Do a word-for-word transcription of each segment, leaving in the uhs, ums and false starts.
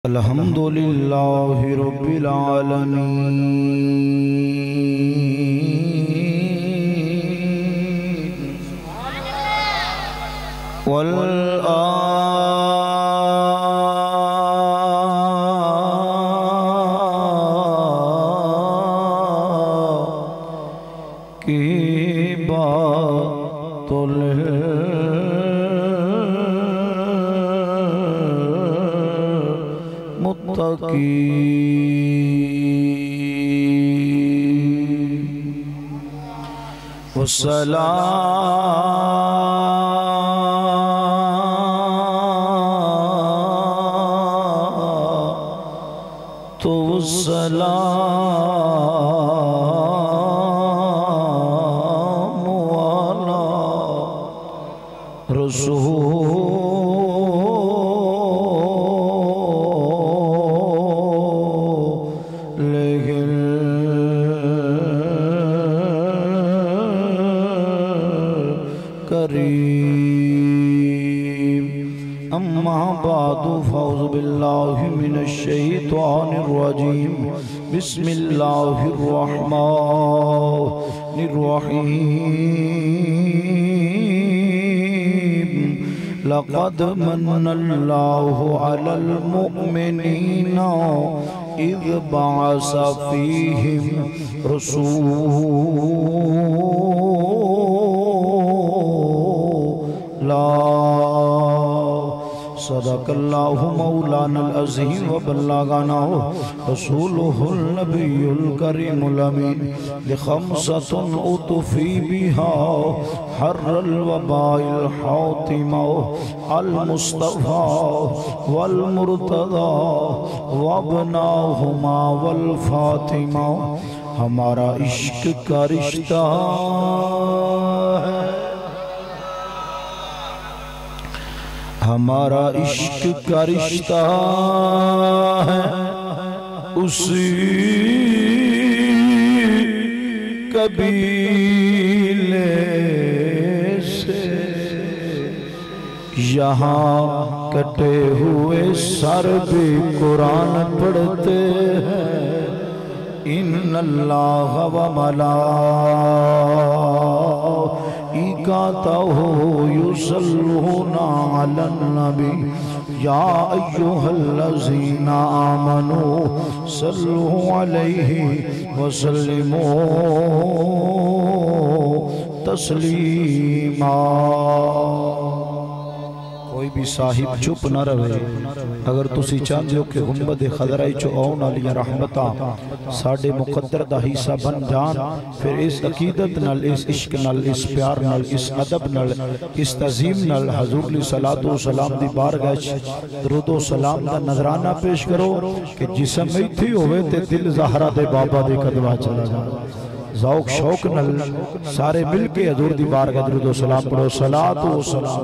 अल्हम्दुलिल्लाहि रब्बिल आलमीन वल आकिबतुल मुत्तकीन वस्सलातु वस्सलामु अला रसूल करीम। अम्मा बादु फौज़ु बिल्लाहि मिनश शैतानिर रजीम। बिस्मिल्लाहिर रहमानिर रहीम। लक़द मन्नल्लाहु अलल मुअमिनीना इज़ बअस फ़ीहिम रसूला। सदक़ल्लाहु मौलानल अज़ीम व बल्लगना रसूलुहुल नबियुल करीमुल अमीन। लिखम्सतुन उतफ़ी बिहा हर्रल वबाइल हातिमा अल मुस्तफ़ा वल मुर्तज़ा वब्नाहुमा वल फातिमा। हमारा इश्क का रिश्ता है, हमारा इश्क का रिश्ता है, उसी कबीले से यहाँ कटे हुए सर भी कुरान पढ़ते हैं। इन्नल्लाह व मलाइकातहु युसल्लूना अलन नबी या अय्युहल्लज़ीना आमनू सल्लू अलैहि व सल्लिमू तस्लीमा। कोई भी साहिब चुप न रहे। अगर तुसी चाहते हो कि गुंबद खदरा चो आउण वालियां रहमतां साडे मुकद्दर दा हिस्सा बन जान, फिर इस अकीदत नाल, इस इश्क नाल, इस प्यार नाल, इस अदब नाल, इस तज़ीम नाल हजूर दी सलातो सलाम दी बारगाह च दरूदो सलाम दा नजराना पेश करो कि जिस्म इत्थे होवे ते दिल ज़हरा दे बाबा दे कदमां चला जाए। ज़ौक शौक नाल सारे मिल के हजूर दी बारगाह दरूदो सलाम पढ़ो। सलातो सलाम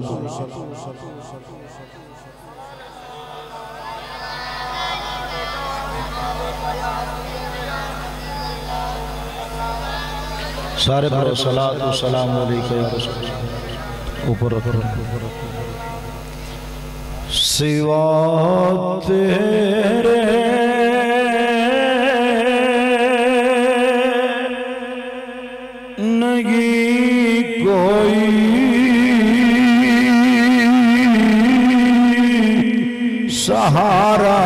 सारे पढ़ो। सलातो सलाम अलैका या रसूल। ऊपर रखो। सिवा तेरे नहीं कोई सहारा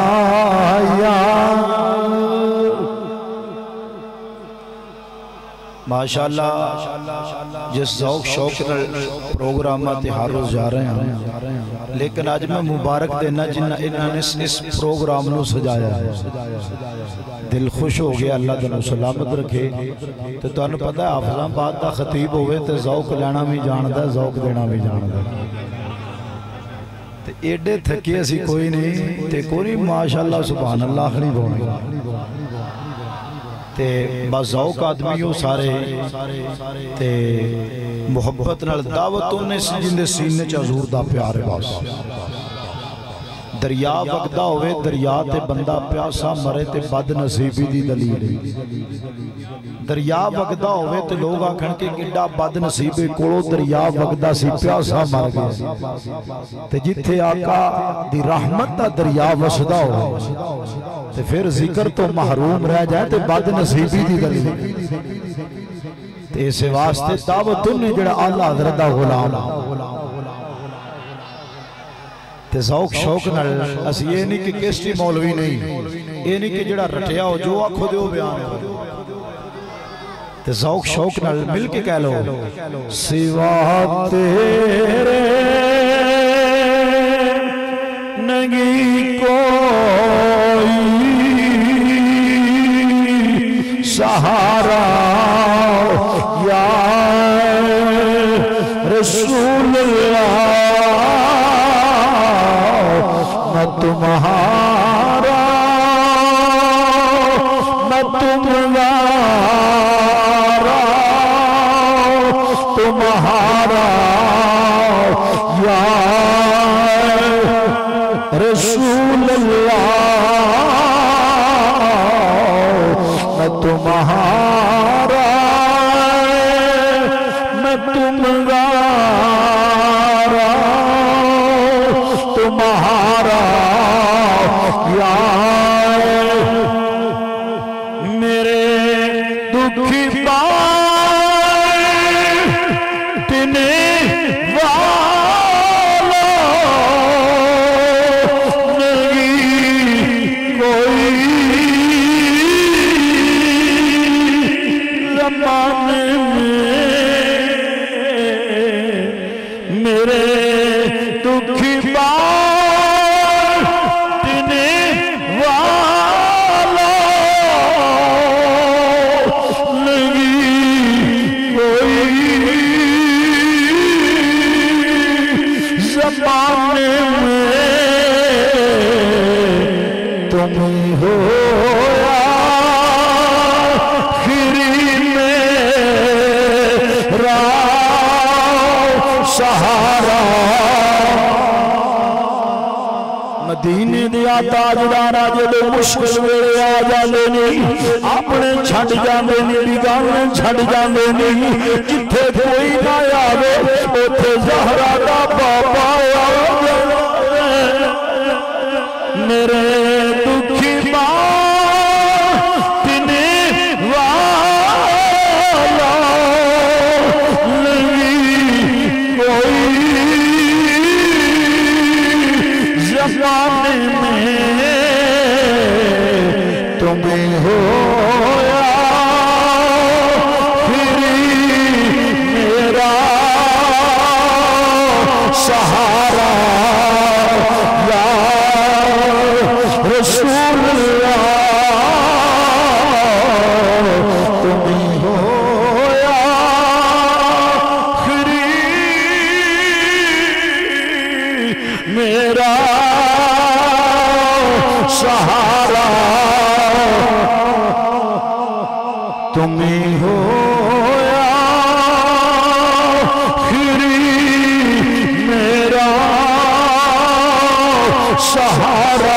माशाअल्लाह। जिस ज़ौक शौक प्रोग्राम हर रोज़ जा रहे हैं, लेकिन आज मैं मुबारक देना जिन्हें इन्होंने इस प्रोग्राम को सजाया है। दिल खुश हो गया। अल्लाह तुहानू सलामत रखे। तो तुहानू पता है हाफिज़ाबाद का खतीब होवे तो ज़ौक लेना भी जानता, ज़ौक देना भी जानता। तो एडे थके असी कोई नहीं, तो कोई माशाअल्लाह सुभान अल्लाह नहीं बोलना। ते बस ज़ौक आदमी हो सारे ते मुहब्बत नाल दावत उन्हें जिंदे सीने च हजूर दा प्यार है। बस दरिया वगदा होवे दरिया ते बंदा प्यासा मरे ते बदनसीबी दी दलील दरिया वगदा होवे ते लोग आखण के किड्डा बदनसीबे कोलों दरिया वगदा सी प्यासा मर गया ते जिथे आका दी रहमत दा दरिया वसदा होवे ते फिर जिक्र तो महरूम रह जाए ते बदनसीबी दी दलील ते इस वास्ते दावत ने जेड़ा आला हज़रत दा गुलाम ते शौक शौक नाल असी ये नहीं कि किस्ती मौलवी नहीं ये नहीं कि जेड़ा रटिया हो जो आखो दे बयान ते शौक शौक नाल मिल के कह लो सिवा तेरे नहीं कोई सहारा या रसूल अल्लाह मैं तुम्हारा मैं तुम्हारा तुम्हारा या रसूल अल्लाह मैं तुम्हारा मैं तुम्हारा तुम्हारा या मेरे दुखी बाटने वाला नहीं कोई ज़माने में मेरे दुखी तुम हो मेरा सहारा मदीने दिया ताजदारा जो मुश्किल वेले आ जाते नहीं अपने छड़ जाते नहीं बिगाने छड़ जाते नहीं जिथे कोई ना आवे उथे ज़हरा दा बाबा मेरे दुखी बाटने वाला नहीं कोई ज़माने में तुम्हें हो मेरा सहारा रसूल तुम्हें हो मेरा सहारा तुम्हें हो मेरा सहारा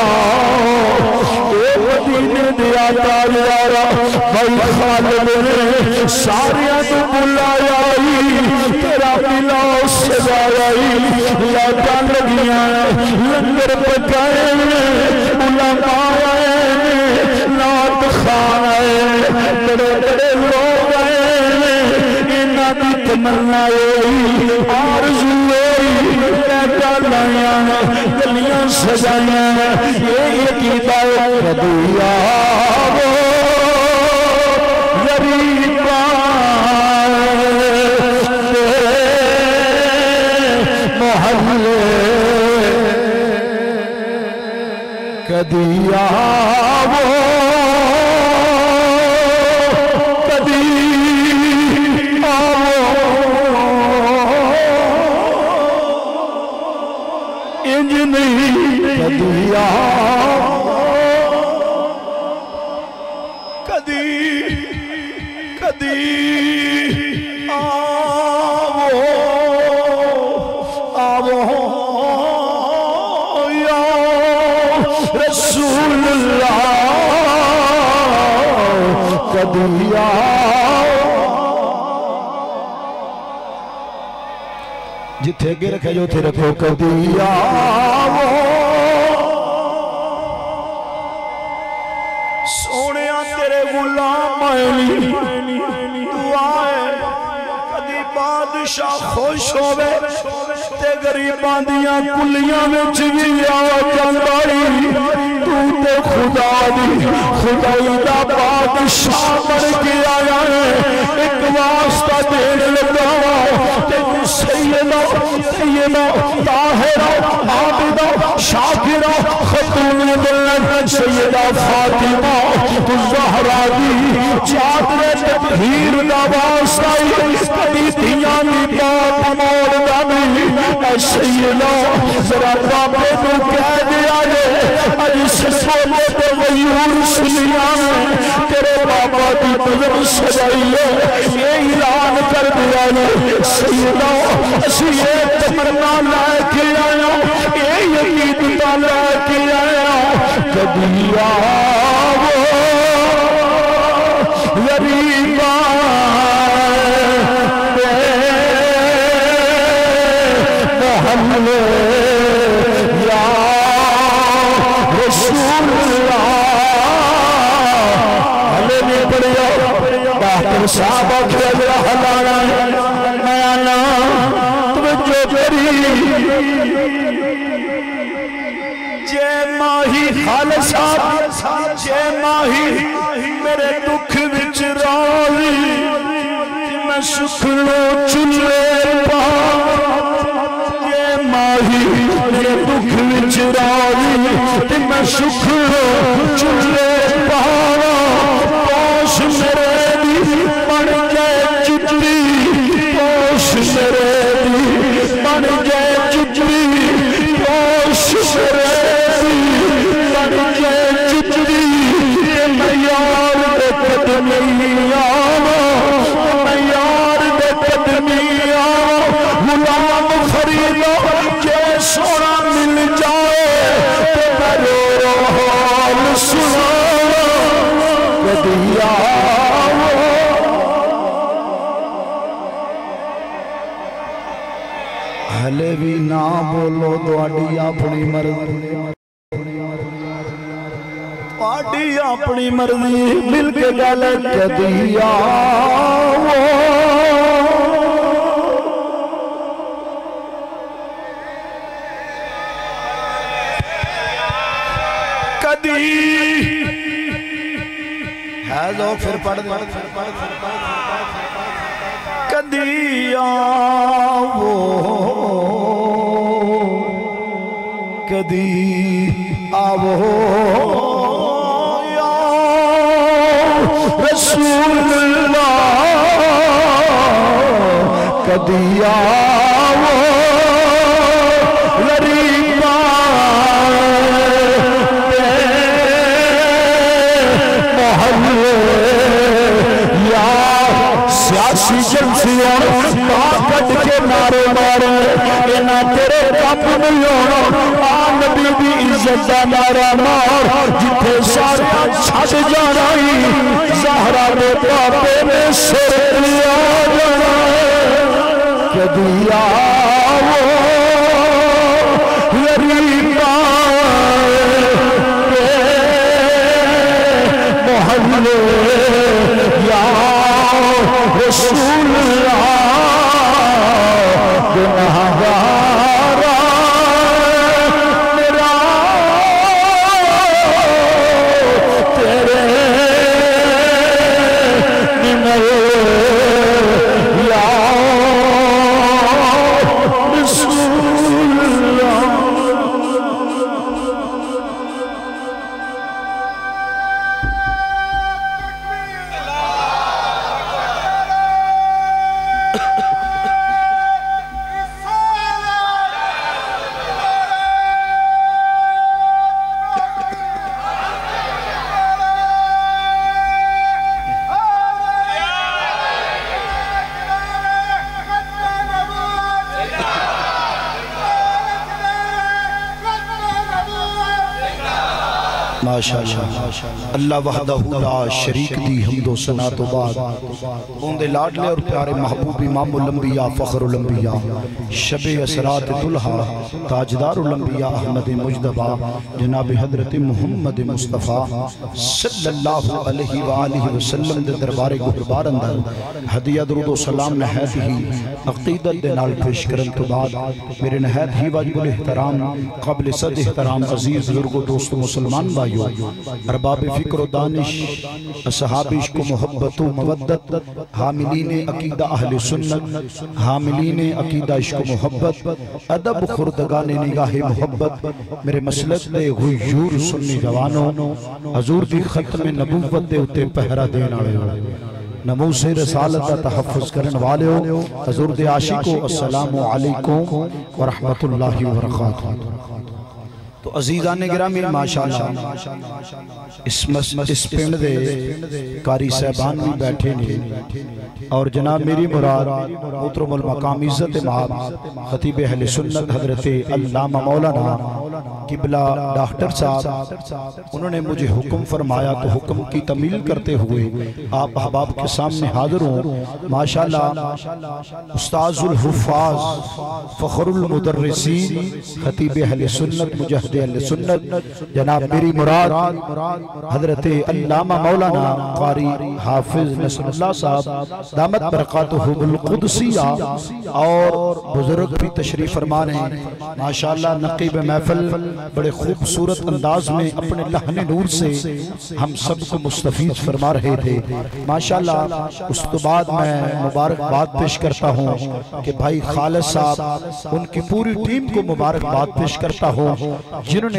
सारिया तो बुलाया तेरा मिला सजाया लाटा लगिया लंगर पकाए बुलाया नात खाए बड़े बड़े लोग आए इन्हों की तमन्ना आरज़ू लाटा लाया गलियां सजाया ये कीता कदूया कदी आवो कदी आवो इंज नहीं कदी आवो कदी कदी आवो आवो या रसूलुल्लाह कदी आओ। जिथे अगे रखे जो उथे रखो कदी आओ। सोने तेरे गुलाम दुआ कदी बादशाह खुश होवे ते गरीबां दियां कुलियां विच भी आ जांदा। तू ते खुदा दी खुदाई दा बादशाह बन के आया है। एक वास्ता देन लगा तेनू सैयदा सैयदा ताहिरा आबिदा शाकिरा खतून मिल्लत सैयदा फातिमा ज़हरा दी चादरे तहीर दा वास्ता कदी दियां दी बात मोड़दा नहीं। सैयदा जरा बाबे नू कह दिया जे अज ससोले ते मयूर सुनिया तेरे बाबा दी नजर सजाई है। ये ऐलान कर दिया ने सैयदा असी ये तमन्ना लेके आया ये यकीनता लेके आया कदी आओ गरीबा मोहम्मद या रसूलुल्लाह। हले नहीं पढ़िया डॉक्टर साहब खेला हलाना मैं ना तुझे करी जे माही खालसा जे माही मेरे दुख विच राजी मैं सुख लो चुले पा। जे माही मेरे दुख विच राजी ते मैं सुख लो चुले पावा। पोश मेरे दी बन जाए चुचड़ी पोश मेरे दी बन जाए चुचड़ी पोश मेरे दी बन जाए चुचड़ी। मैं यार दे कदमी आवा मैं यार दे कदमी आवा। गुलाम खरीदा जे सोना मिल जाए तो करो हाल सुना कदी आओ। हले भी ना बोलो तुहाडी अपनी मर्जी तुहाडी अपनी मर्जी मिल के गल कदी आओ। कदी है जो फिर पढ़ दे कदी आओ कदी आओ या रसूलुल्लाह कदी आओ गरीबा सियासी जलसियों कट के मारे मारे इना तेरे कप नहीं होना। आ नबी दी इज्जत दा नारा मार जिथे सारे छड़ जाना ही ज़हरा दे पापे ने सिर लिया जाना कदी आओ गरीबा मोहम्मद या रसूलुल्लाह गुनाहगारा मेरा तेरे निमर या रसूलुल्लाह। माशाअल्लाह। अल्लाह वहदहू ला शरीक दी हम्दो सना तो बाद बोंदे लाडले और प्यारे महबूब इमामुल अंबिया फखरुल अंबिया शबे असरात दुल्हा ताजदारुल अंबिया अहमद मुजतबा जनाब हजरत मुहम्मद मुस्तफ़ा सल्लल्लाहु अलैहि व आलिहि वसल्लम दे दरबार गुरबार अंदर हदिया दरूद व सलाम नहायत ही अकीदत दे नाल पेश करन तो बाद मेरे नहायत ही वाजिबुल एहतराम काबिल सद एहतराम अजीज बुजुर्गो दोस्तों मुसलमान भाइयों अरबाब फिक्र व दानिश असहाब इश्क व मोहब्बत व मवद्दत हामिलीन अकीदा अहले सुन्नत हामिलीन अकीदा इश्क व मोहब्बत अदब खुर्दगान निगाह मोहब्बत मेरे मसलक दे गुयूर सुन्नी जवानों हजूर दी खत्म नबूवत दे उत्ते पहरा देने वाले नमो से रसालत दा तहफ़्फ़ुज़ करने वाले हो हजूर दे आशिकों अस्सलामु अलैकुम व रहमतुल्लाहि व बरकातुहू। तो अजीज़ान गिरामी माशाअल्लाह इस मस इस पिंड दे कारी साहबान भी बैठे ने और जनाब मेरी मुराद मोहतरमुल मकाम इज़्ज़त महब खतीब अहले सुन्नत हज़रत अल्लामा मौलाना किबला डॉक्टर साहब उन्होंने मुझे हुक्म फरमाया तो हुक्म की तमील करते हुए आप अहबाब के सामने हाजिर हूँ। माशाअल्लाह उस्ताजुल हुफ़ाज़ फ़खरुल मुदर्रिसीन खतीब अहले सुन्नत मुजahid अहले सुन्नत जनाब मेरी मुराद हज़रत अल्लामा मौलाना क़ारी हाफिज़ नसरुल्लाह साहब दामत बरकातुहुल क़ुदसिया और बुजुर्ग भी तशरीफ़ फरमा हैं। माशाअल्लाह नक़ीब महफ़िल बड़े खूबसूरत अंदाज में अपने लहने नूर से हम सबको मुस्तफ़ीज़ फरमा रहे थे। माशाअल्लाह उस तो बाद मैं मुबारकबाद पेश करता हूँ कि भाई खालिद साहब उनकी पूरी टीम को मुबारकबाद पेश करता हूँ जिन्होंने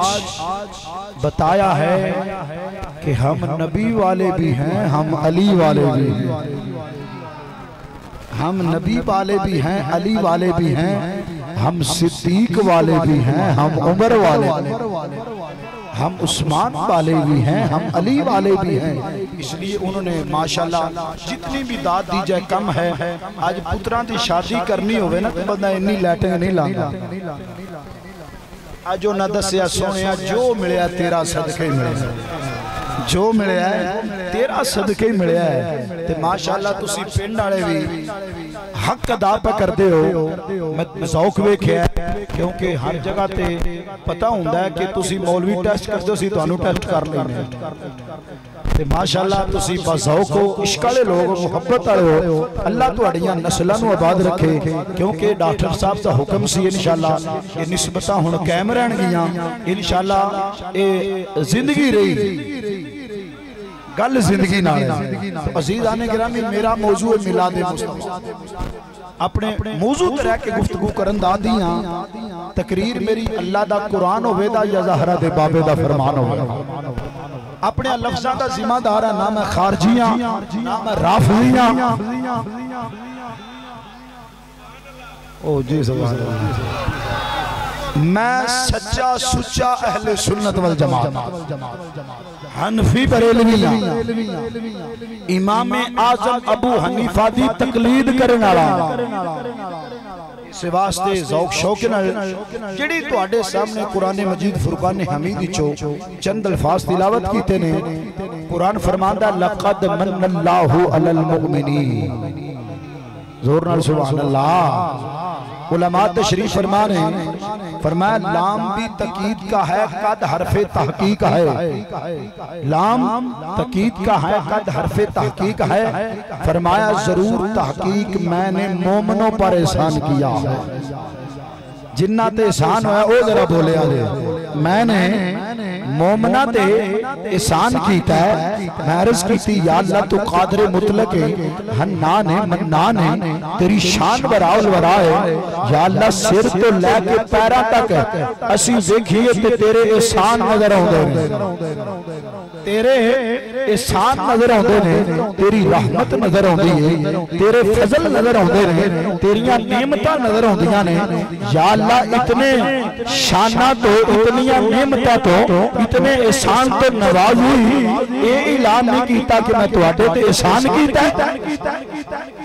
आज बताया है कि हम नबी वाले भी हैं हम अली वाले भी हैं, हम नबी वाले भी हैं अली वाले भी हैं, हम सिद्दीक वाले भी हैं हम उमर वाले, हम उस्मान वाले भी हैं हम अली वाले भी हैं। इसलिए उन्होंने माशाल्लाह जितनी भी दाद दी जाए कम है। आज पुत्रा की शादी करनी होवे ना तो बंदा इन्नी लैटिंग नहीं लाता। आज ना दसिया सोने जो मिलया तेरा सदके मिले, जो मिलया है तेरा सदके मिलया है। ते माशाल्लाह तुसी पिंड वाले भी हक अदा पे करते हो। मैं ज़ौक वेखिया क्योंकि हर जगह ते पता हुंदा है कि तुसी मौलवी टेस्ट करते हो सी तुहानू टेस्ट कर लेंगे ते माशाल्लाह तुसी बज़ौक हो इश्क वाले लोग मुहब्बत वाले हो। अल्लाह तुहाड़ियां नस्लां नू आबाद रखे क्योंकि डॉक्टर साहब दा हुक्म सी इंशाअल्लाह ये निस्बतां हुण कायम रहणगियां इंशाअल्लाह ये जिंदगी रही गल जिंदगी नाल। तो अज़ीज़ान गिरामी मेरा मौजू है मिलाद मुस्तफ़ा। अपने मौजू ते रह के गुफ्तगू करन दा दियां तकरीर मेरी अल्लाह दा कुरान होवे दा या ज़हरा दे बाबे दा फरमान होवे। अपने लफ्ज़ां दा जिम्मेदार है ना मैं खारजियां ना मैं राफ़िज़ियां। ओ जी सुभान अल्लाह मैं सच्चा सुच्चा अहले सुन्नत वल जमात हनफी बरेलवी इमाम आज़म अबू हनीफा दी तकलीद करने वाला इस वास्ते ज़ौक शौक नाल जेड़ी तुहाडे सामने कुरान मजीद फुरकान हमीद विचों चंद अल्फाज तिलावत कीते ने। कुरान फरमांदा लक़द मन्नल्लाहु अलल मुमिनीन, जोर नाल सुभान अल्लाह। उलमा तशरीफ फरमा रहे फरमाया लाम भी तकीद का है कद हरफे तहकीक है, लाम तकीद का है कद हरफे तहकीक है। फरमाया जरूर तहकीक मैंने मोमनों पर एहसान किया है। जिन्ना ते एहसान होया ओ जरा बोले आले मैंने मोमना ते एहसान कीता है। मैं अर्ज कीती या अल्लाह तू कादर मुतलक है हन्नान है मन्नान है तेरी शान बराउल वरा है। या अल्लाह सिर तो लेके पैरों तक असी देखिए ते तेरे एहसान नजर आउंदे ने, तेरे एहसान नजर आउंदे ने, तेरी रहमत नजर आउंदी है, तेरे फजल नजर आउंदे ने, तेरियां नेमतां नजर आउंदियां ने। या अल्लाह इतने शाना तो इतनियां नेमतां तो इतने एहसान तो नवाज हुई ये ऐलान नहीं किया कि मैं तुहाडे ते एहसान कीता।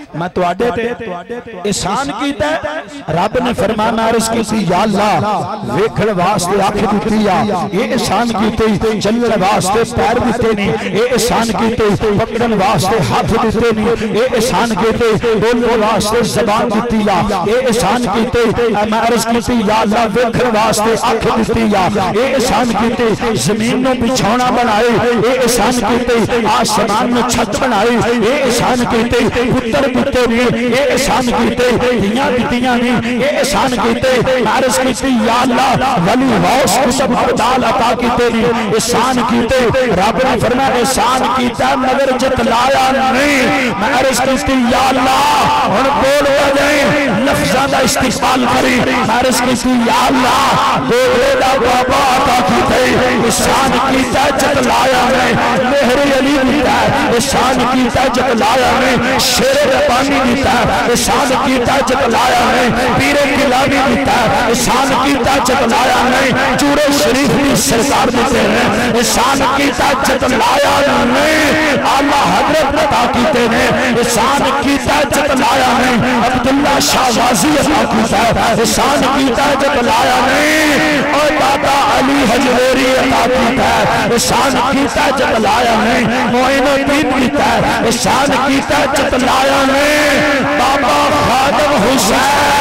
मैं तुहाडे ते एहसान कीता रब ने फरमाना अर्ज की या अल्लाह वेखण वास्ते अख दित्ती आ ये एहसान कीते चलण वास्ते पैर दिते ने ये एहसान कीते पकड़न वास्ते हाथ दिते ने ये एहसान कीते बोलण वास्ते ज़बान दित्ती आ ये एहसान कीते मैं अर्ज की या अल्लाह वेखण वास्ते अख दित्ती आ ये एहसान कीते जमीन नु बिछौना बनाए ये एहसान कीते आसमान नु छत बनाए ये एहसान कीते पुत्र दिते ने ये एहसान कीते धियां दित्तियां ने ये एहसान कीते अर्ज की या अल्लाह वली गौस कुतुब अब्दाल अता कीते ने एहसान कीते रब ने फरमाया एहसान कीता मगर जतलाया नहीं मैं अर्ज की या अल्लाह हुन बोल हो जाए लफ्ज़ां दा इस्तेमाल करी अर्ज की या अल्लाह बोले दा बाबा अता कीते एहसान कीता जतलाया नहीं मेहर अली दिता एहसान कीता जतलाया नहीं शेर रब्बानी दिता एहसान कीता जतलाया नहीं पीरे गिलानी दिता एहसान कीता जतलाया नहीं चूड़े शरीफ की सरकार देते हैं एहसान कीता जतलाया नहीं आला हजरत अता कीते ने एहसान कीता जतलाया नहीं अब्दुल्ला शाह गाजी अता कीता एहसान कीता जतलाया नहीं और दादा अली हजवेरी अता कीता एहसान कीता जतलाया नहीं मोइनुद्दीन कीता एहसान कीता जतलाया नहीं बाबा खादम हुसैन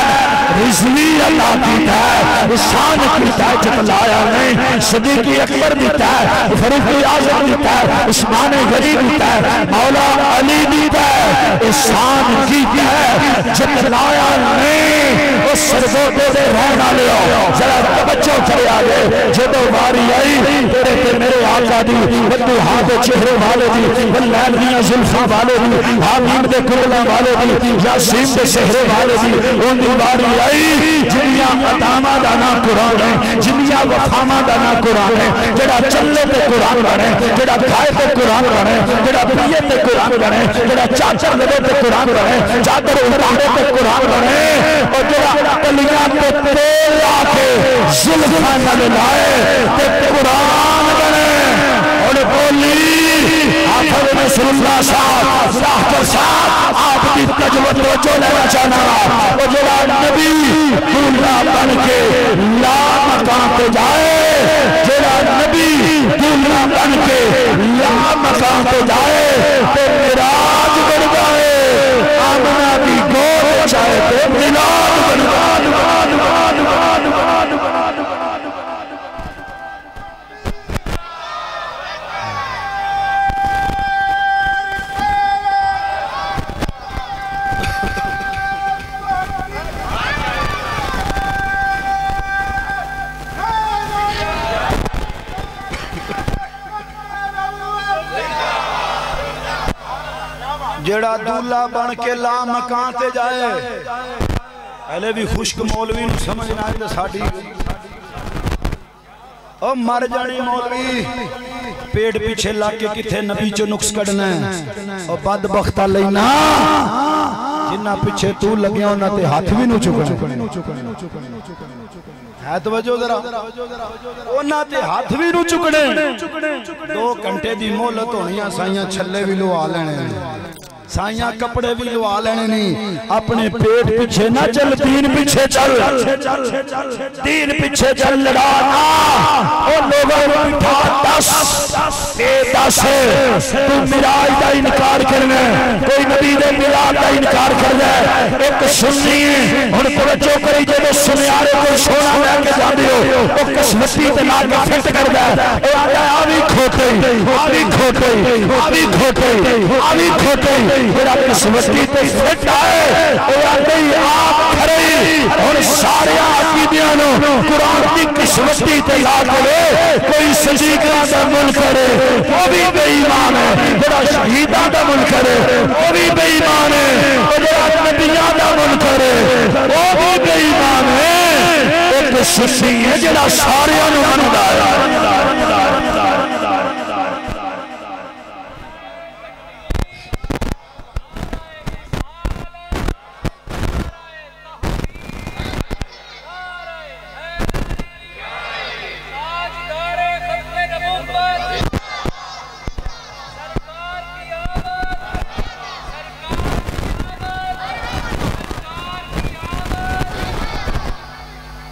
रिजवी अता कीता एहसान कीता जतलाया नहीं सिद्दीक़ अकबर दिता फारूक आज़म दिता उस्मान गनी दिता मौला अली दिता एहसान कीता जतलाया नहीं ओ सरगोदे दे रहने वाले जरा तवज्जो करे आगे जदों बारी आई तेरे ते मेरे आका दी बद्दू हाथ चेहरे वाले दी वल्लैल दियां जुल्फां वाले दी हामीम दे कुरला वाले दी यासीन दे चेहरे वाले दी ओंदी बारी जिन्नियां अदावां दा ना कुरान है जिन्नियां वफावां दा ना कुरान है जेड़ा चले ते कुरान बने जेड़ा खाए ते कुरान बने जेड़ा पिए ते कुरान बने जेड़ा चादर लगे ते कुरान बने चादर उतारे ते कुरान बने और जेड़ा कलियां ते तेल लाके जुल्फां नाल लाए ते कुरान बने और बोली आखिर रसूलुल्लाह साहब साहब आपकी तवज्जो लेना चाहना वो जेड़ा नबी दूल्हा बन के ला मकाम पे जाए जेड़ा नबी दूल्हा बन के ला मकाम पे जाए तो मिराज बन जाए आमना की गोद चाहे तो मिलाद बन जाए जेड़ा दूल्हा बन के ला मकान ते जाए पहले भी खुश्क मौलवी नूं समझ ना आए तो साडी ओ मर जानी मौलवी पेट पीछे ला के किथे नबी चो नुक्स कढ़ना ओ बदबख्ता लेना जिन्ना पीछे तू लगे उन्हां ते हाथ भी नु चुकने है तवज्जो जरा उन्हां ते हाथ भी नु चुकने दो घंटे दी मोहलत होनी साइयां छल्ले भी लवा लेने साइया कपड़े भी लवा लेने नहीं अपने पेट पीछे ना चल दीन पीछे चल दीन पीछे चल लड़ा ओ लोगों को बिठा दस दस तू मिराज का इनकार करना कोई नबी दे मिलाद का इनकार करना एक सुन्नी हुन तवज्जो करी जे सुनियारे को सोना लेके जांदे हो ओ कसमती ते ला के फिट करदा ए आंदा आ भी खोटे आ भी खोटे आ भी खोटे आ भी खोटे मेरा किस्मती ते फिट आए ओ आंदे आप खड़े हुन सारे अकीदियां नु कुरान दी किस्मती ते ला के कोई सदीकां दा मुल्क करे वो भी बेईमान है जेड़ा शहीदां दा मुल्क करे वो भी बेईमान है और जेड़ा नबियां दा मुल्क करे वो भी बेईमान है एक सुन्नी है जेड़ा सारियां नु मनदा है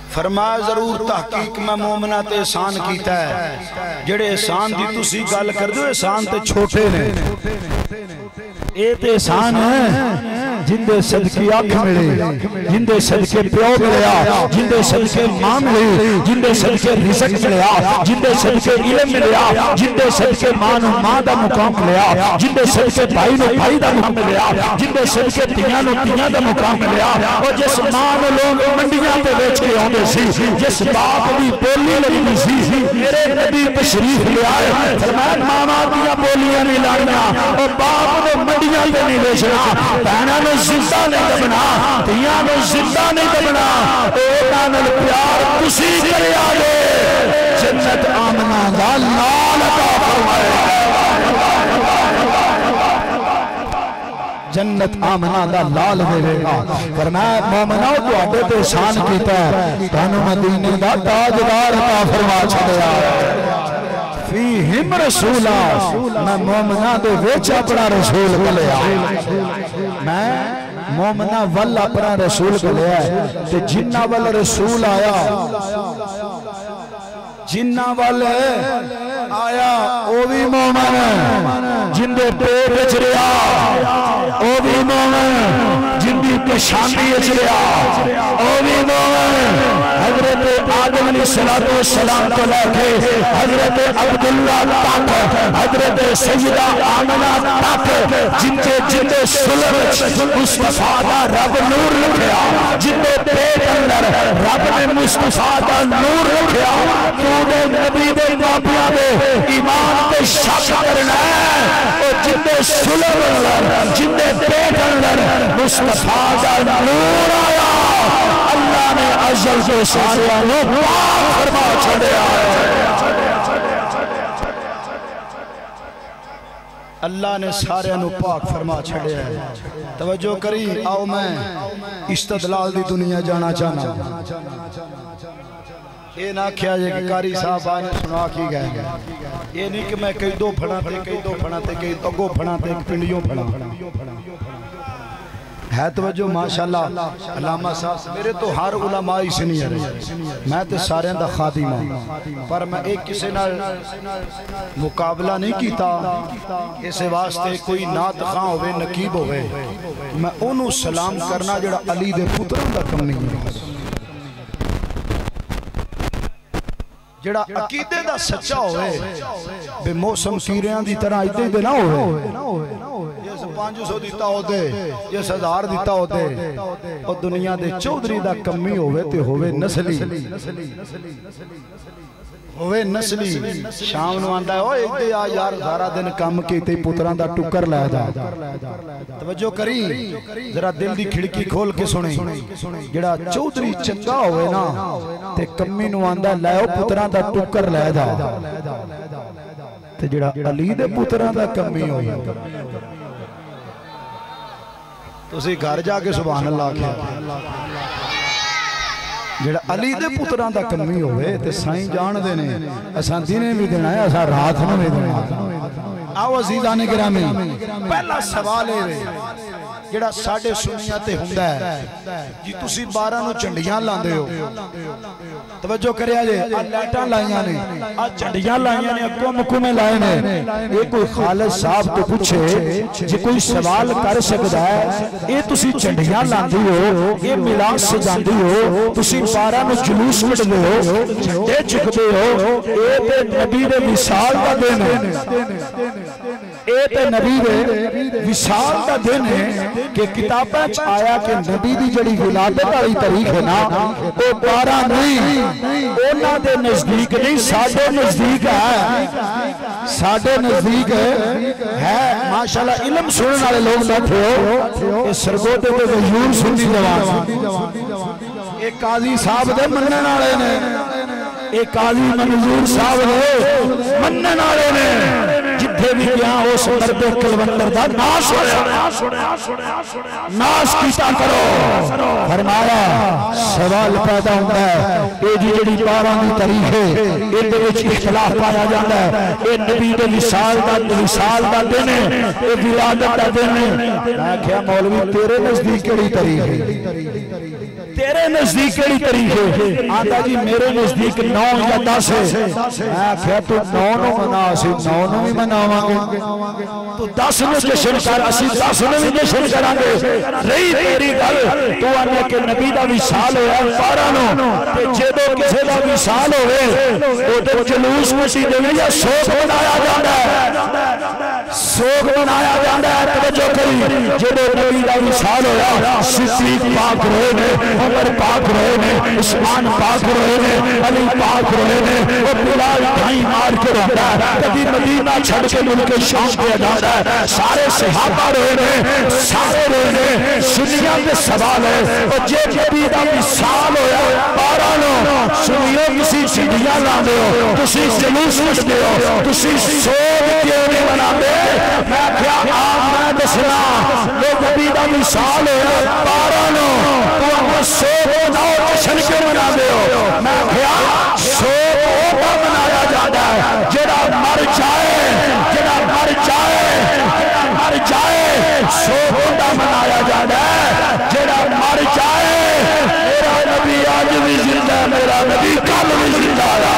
फरमाया जरूर तहकीक मैं मोमना ते एहसान कीता है। जेड़े एहसान दी तुसी गल कर दो एहसान ते छोटे ने, ये ते एहसान है जिंदे सदके अख मिले, जिंदे सदके प्यो मिलया, जिंदे सदके मां मिली, जिंदे सदके रिज़्क मिलया, जिंदे सदके इल्म मिलया, जिंदे सदके मां नूं मां दा मुकाम मिलया, जिंदे सदके भाई नूं भाई दा मुकाम मिलया, जिंदे सदके तियां नूं तियां दा मुकाम मिलया। और जिस मां नूं लोग मंडियां ते बेच के आउंदे सी, जिस बाप दी बोली लगदी सी, मेरे नबी तशरीफ ले आए, फरमाया मावां दियां बोलियां नहीं लाणियां, और बाप नूं मंडियां ते नहीं बेचना, भैणां नूं जिंदा नहीं दबना, तियां नूं जिंदा नहीं दबना। उहनां नाल प्यार तुसीं करिया जे जन्नत आमना दा लाल अता फरमाए, जन्नत आमना दा लाल देवेगा। फरमाया मोमिनो तुहाडे ते एहसान कीता है, तुहानूं मदीने दा ताजदार अता फरमा छड़िया। फीहिम रसूला, मैं मोमिना दे विच अपना रसूल घलिया, मैं मोमिना वल अपना रसूल घलिया। ते जिन्ना वल रसूल आया, जिन्ना वल आया वो भी मोमिन, जिंदे पेट विच रहा वो भी मोमिन, जिंदी पेशानी विच रहा वो भी मोमिन। हजरत आदम अलैहिस्सलातु वस्सलाम को लेके हजरत अब्दुल्ला तक, हजरत सैयदा आमिना तक, जिंदे जिंदे सुलभ मुस्तफा दा रब नूर रखिया, जिंदे पेट अंदर रब ने मुस्तफा दा नूर रखिया। तू दे नबी दे मापियां दे ईमान ते शक करना है, और जिंदे सुलभ अंदर जिंदे पेट अंदर मुस्तफा दा नूर आया, अल्लाह ने अज़ल से सारियां नूं पाक फरमा छड़िया। अल्लाह ने सारियां नूं पाक फरमा छड़िया। तवज्जो करी, आओ मैं इस्तदलाल दी दुनिया जाना चाहना। ये ना आख्या जे कि कारी साहब आए ने सुना की गए, ये नहीं कि मैं कई दो फड़ा ते कई दो फड़ा ते कई अगो फड़ा ते पिंडियों फड़ा है। तवज्जो माशाअल्लाह, अल्लामा साहब मेरे तो हर उलमा ही सीनियर है, मैं तो सारे दा खादिम हां, पर मैं एक किसी नाल मुकाबला नहीं कीता। इस वास्ते कोई नात खां होवे नकीब होवे, मैं ओनू सलाम करना जेड़ा अली दे पुत्रां दा कम नहीं है, जेड़ा अकीदे दा सच्चा होवे, बे मौसम कीरियां दी तरह इते दे ना होवे, जिस पांच सौ दिता होते, जिस हजार दिता होते, और दुनिया दे चौधरी दा कमी होवे ते होवे नस्ली, होवे नस्ली। शाम नूं आंदा है, ओए इते आ यार सारा दिन काम कीते पुत्रां दा टुकर लै दा। तवज्जो करी, जरा दिल दी खिड़की खोल के सुनी, जेड़ा चौधरी चंगा होवे ना ते कमी नूं आंदा लै ओ पुत्रां दा टुकर लै दा, ते जेड़ा अली दे पुत्रां दा कमी होवे तुसी घर जाके सुभान अल्लाह आखिया। जेड़ा अली दे पुत्रां दा कमी होवे ते साईं जानदे ने, असां दिने भी देना है, असां रात नूं भी देना। आओ अजीज़ान गिरामी, पहला सवाल है जेड़ा साडे सुनियां ते हुंदा है जी, तुसी बारह नूं झंडियां लांदे हो। तवज्जो करिया जे, आ लाइटां लाइयां ने, आ झंडियां लाइयां ने, अगों मुकुमे लाए ने। ये कोई खालिद साहब तो पूछे जे कोई सवाल कर सकदा है, ये तुसी झंडियां लांदे हो, ये मिलाद सजांदे हो, तुसी बारह नूं जुलूस कढदे हो, झंडे चुकदे हो, ये ते नबी दे विसाल दा दिन है, ये ते नबी दे विसाल दा दिन है कि किताबां च आया कि नबी दी जड़ी विलादत वाली तारीख है ना, वो बारह नहीं, उन्हां दे नजदीक नहीं, साडे नजदीक है, साडे नजदीक है। माशाअल्लाह इल्म सुनने वाले लोग बैठे हो, ये सरगोदे ते वजूर सुन्नी जवान, ये काजी साहब दे मनने वाले ने, ये काजी मंजूर साहब ने मनने वाले ने, जिथे भी गया उस दरदे कलवंदर दा नाश होया, नाश कीता करो। फरमाया सवाल पैदा होता है, ये जी जी बारह की तारीख है, इहदे विच इख्तिलाफ पाया जाता है, ये नबी दे विसाल दा विसाल दा दिन है, ये विलादत दा दिन है। मैं आख्या मौलवी तेरे नजदीक केड़ी तारीख है, तेरे नजदीक केड़ी तारीख है? आंदा जी मेरे नजदीक नौ या दस है। मैं आख्या तू नौ नु मना, असीं नौ नु भी मनावांगे, तू दस नु जश्न कर, असीं दस नु भी जश्न करांगे। रही तेरी गल तू आने के नबी दा विसाल होया बारह नु, ते जदों किसे दा विसाल होवे उदे जुलूस मची देवे या शोक मनाया जांदा है, शोक मनाया जांदा है। तवज्जो करी, जदों नबी दा विसाल होया सिद्दीक पाक रोए ने, उमर पाक रोए ने, उस्मान पाक रोए ने, अली पाक रोए ने, वो बिलाल ढाई मार के रोता है, कभी मदीना छड़ के मुल्क शाम पे जाता है, सारे सहाबा रोए ने, सारे रोए ने। सुनिया के सवाल है और जे नबी दा विसाल होया बारह नो सुनियो किसी चिड़िया लांदे हो, तुसी जुलूस करदे हो, तुसी शोक क्यों नहीं मनाते? मैं क्या आप मैं दसना जो नबी दा विसाल होया बारह नो तो आप शोक मनाओ, जश्न क्यों मनाते हो? मैं क्या शोक वो मनाया जाता है जेड़ा मर जाए, जेड़ा मर जाए, जेड़ा मर जाए, शोक उदा मनाया जाता है जेड़ा मर जाए। मेरा नबी आज भी जिंदा, मेरा नबी कल भी जिंदा है।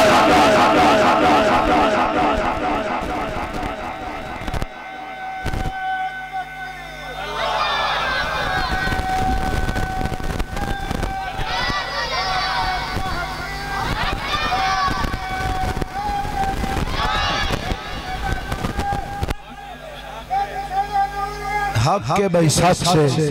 हक के भाई सच से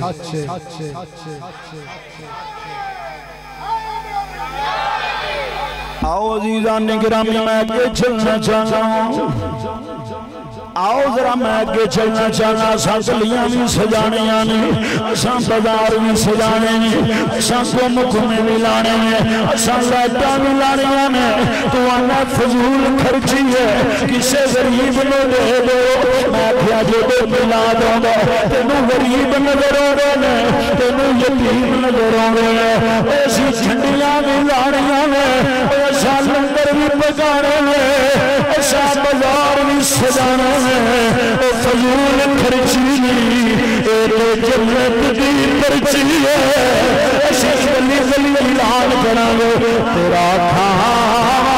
आओ अजीजान गिरामी मैं आगे चलना चाहता हूँ, आओ जरा मैं आगे चलना चाहना। असा गलियां भी सजानिया ने, असा बाजार भी सजाने ने, असा गुम घुमे भी लाने ने, असा लाइटा भी लानिया ने। तू आना फजूल खर्ची है किसे गरीब ने दे दो। मैं क्या जो मिला दूंगा तेनू गरीब नजर आते ने, तेनू यतीम नजर आते ने। ऐसी झंडियां भी लानिया ने, ऐसा लंगर भी पकाने ने, ऐसा बाजार भी सजाने ने। फजूल खर्ची जन्नत की पर्ची है, ऐसी गली गली ऐलान करांगे तेरा खावा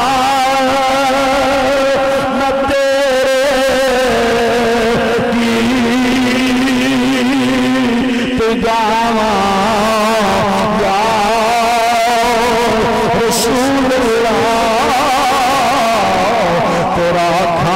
न तेरे गीत गावा या रसूल अल्लाह तेरा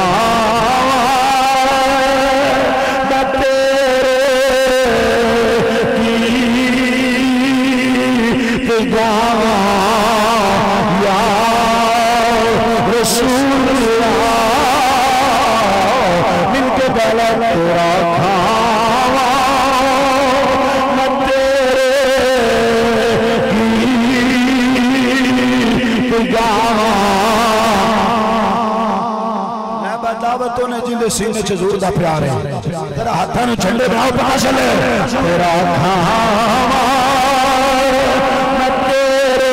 जिंदे सीने च जोर दा प्यार है। तेरा हाथां नूं झंडे बनाओ पता चले तेरा खावा मैं तेरे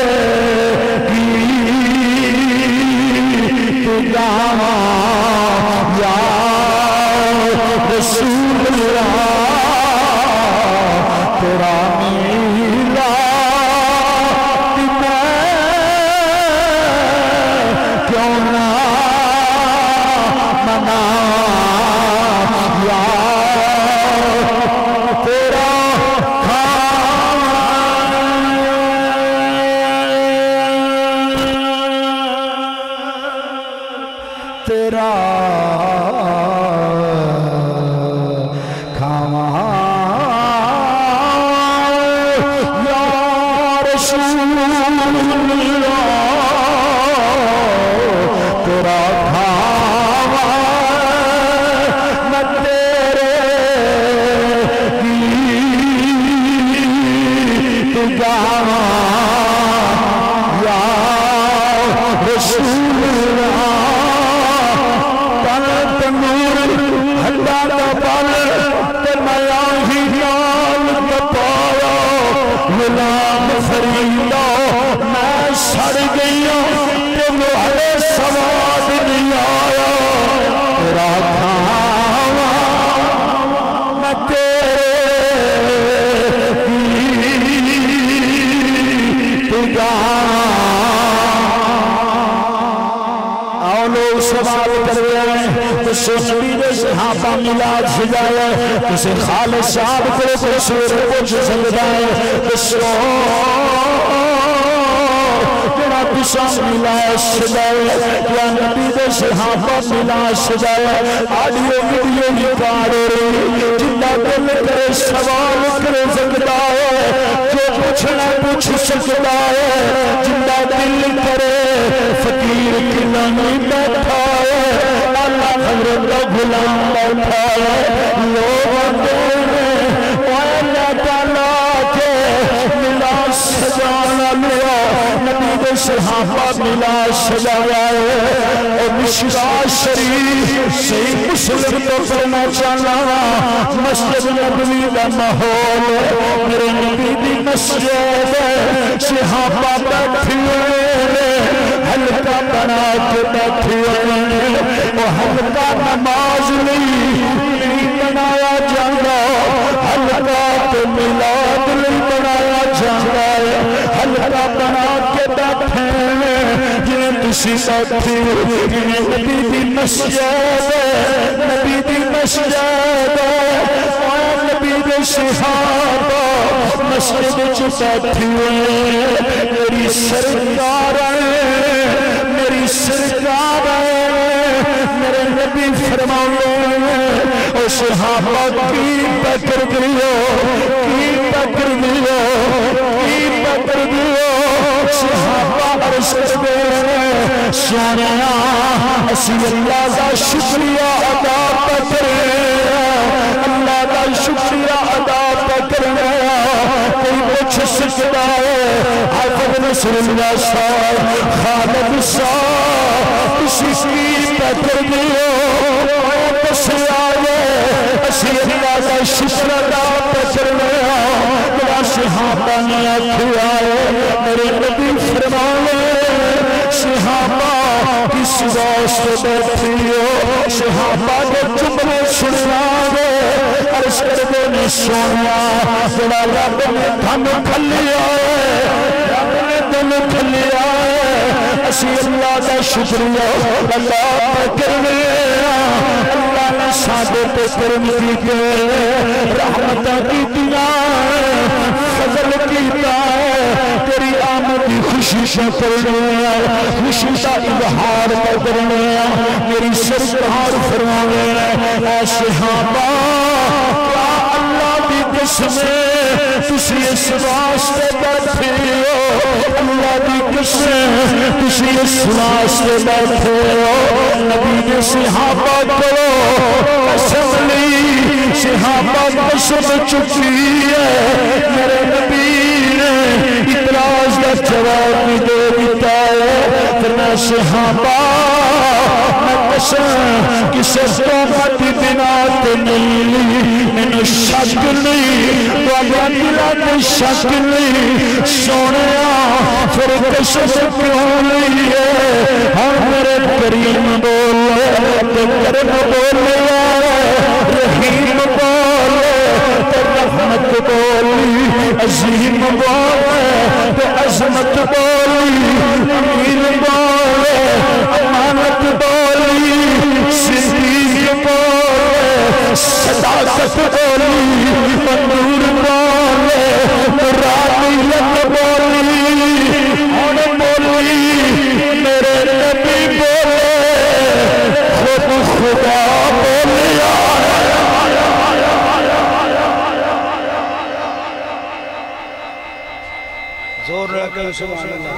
गीत गावा या रसूल अल्लाह तेरा मीला क्यों ना तनूर करवे तो नबी दे सहाबा मिलाद सजाया किसी खालिद साहब को कोई सूर पूछ सकता है दसो जरा पिछा मिलाद सजाया या नबी दे सहाबा मिलाद सजाया ऑडियो वीडियो रिकॉर्ड हो रही जिंदा दिल करे सवाल कर सकता है जो पूछना पूछ सकता है जिंदा दिल करे फकीर किला नहीं बैठा है अल्लाह हजरत का गुलाम बैठा है लोग सहाबा मिलाद सजाया है और मिशकात शरीफ सही मुस्लिम तो पढ़ना चाहना मस्जिद नबवी का माहौल मेरे नबी दी मस्जिद सहाबा बैठे हल्का बना के बैठे वो हल्का नमाज नहीं बनाया जाता हल्का तो मिलाद नहीं बनाया जाता है हल्का बना के बैठे तुसी बैठे नबी दी मस्जिद नबी दी मस्जिद नबी दे सहाबा मस्जिद च बैठी मेरी सरकार मेरी सरकार मेरे नबी फरमाते ओ सहाबा की बकर दियो की बकर दियो की बकर दियो सहाबा अर्श करते सोने असी अल्लाह का शुक्रिया अदा करे अल्लाह का शुक्रिया अदा करने कोई पूछ सकता है हाफिज नसरुल्लाह साहब खालिद साहब किसी की बकर दियो बस आए असी अल्लाह का शुक्र अदा करने बड़ा सहाबा ने आखिया मेरे नबी फरमाए सहाबा किस वास्ते बैठी हो सहाबा के जुमले सुनना दे अर्ज करते ने सोना बड़ा रब ने धन खलिया रब ने धन खलिया असी अल्लाह का शुक्रिया अदा करने अल्लाह ने साडे ते करम कीते रहमतां कीतियां फजल कीता तेरी आमद की खुशी से करने खुशी का इजहार करने मेरी सरकार फरमावे ऐसे सहाबा क्या अल्लाह की कसम तुसी इस वास्ते बैठे हो अल्लाह की कसम तुसी इस वास्ते बैठे हो नबी ने सहाबा को कसम ली सहाबा कसम चुकी है मेरे नबी ने इतराज का जवाब भी दे दिता है फिर मैं सहाबा मैं कसम किसी तौबत की बिना ते नहीं मैंने शक नहीं दिला में शक नहीं सोने फिर कसम क्यों नहीं है हम मेरे करीम बोले तो करम बोले रहीम बोले तो रहमत बोली अजीम बोले तो अजमत बोली अमीर बोले अमानत बोली सिद्दीक बोले सदाकत बोली नूर बोले रानीयत बोली और बोली मेरे नबी बोले खुद खुदा बोले जोर रखे सुभान अल्लाह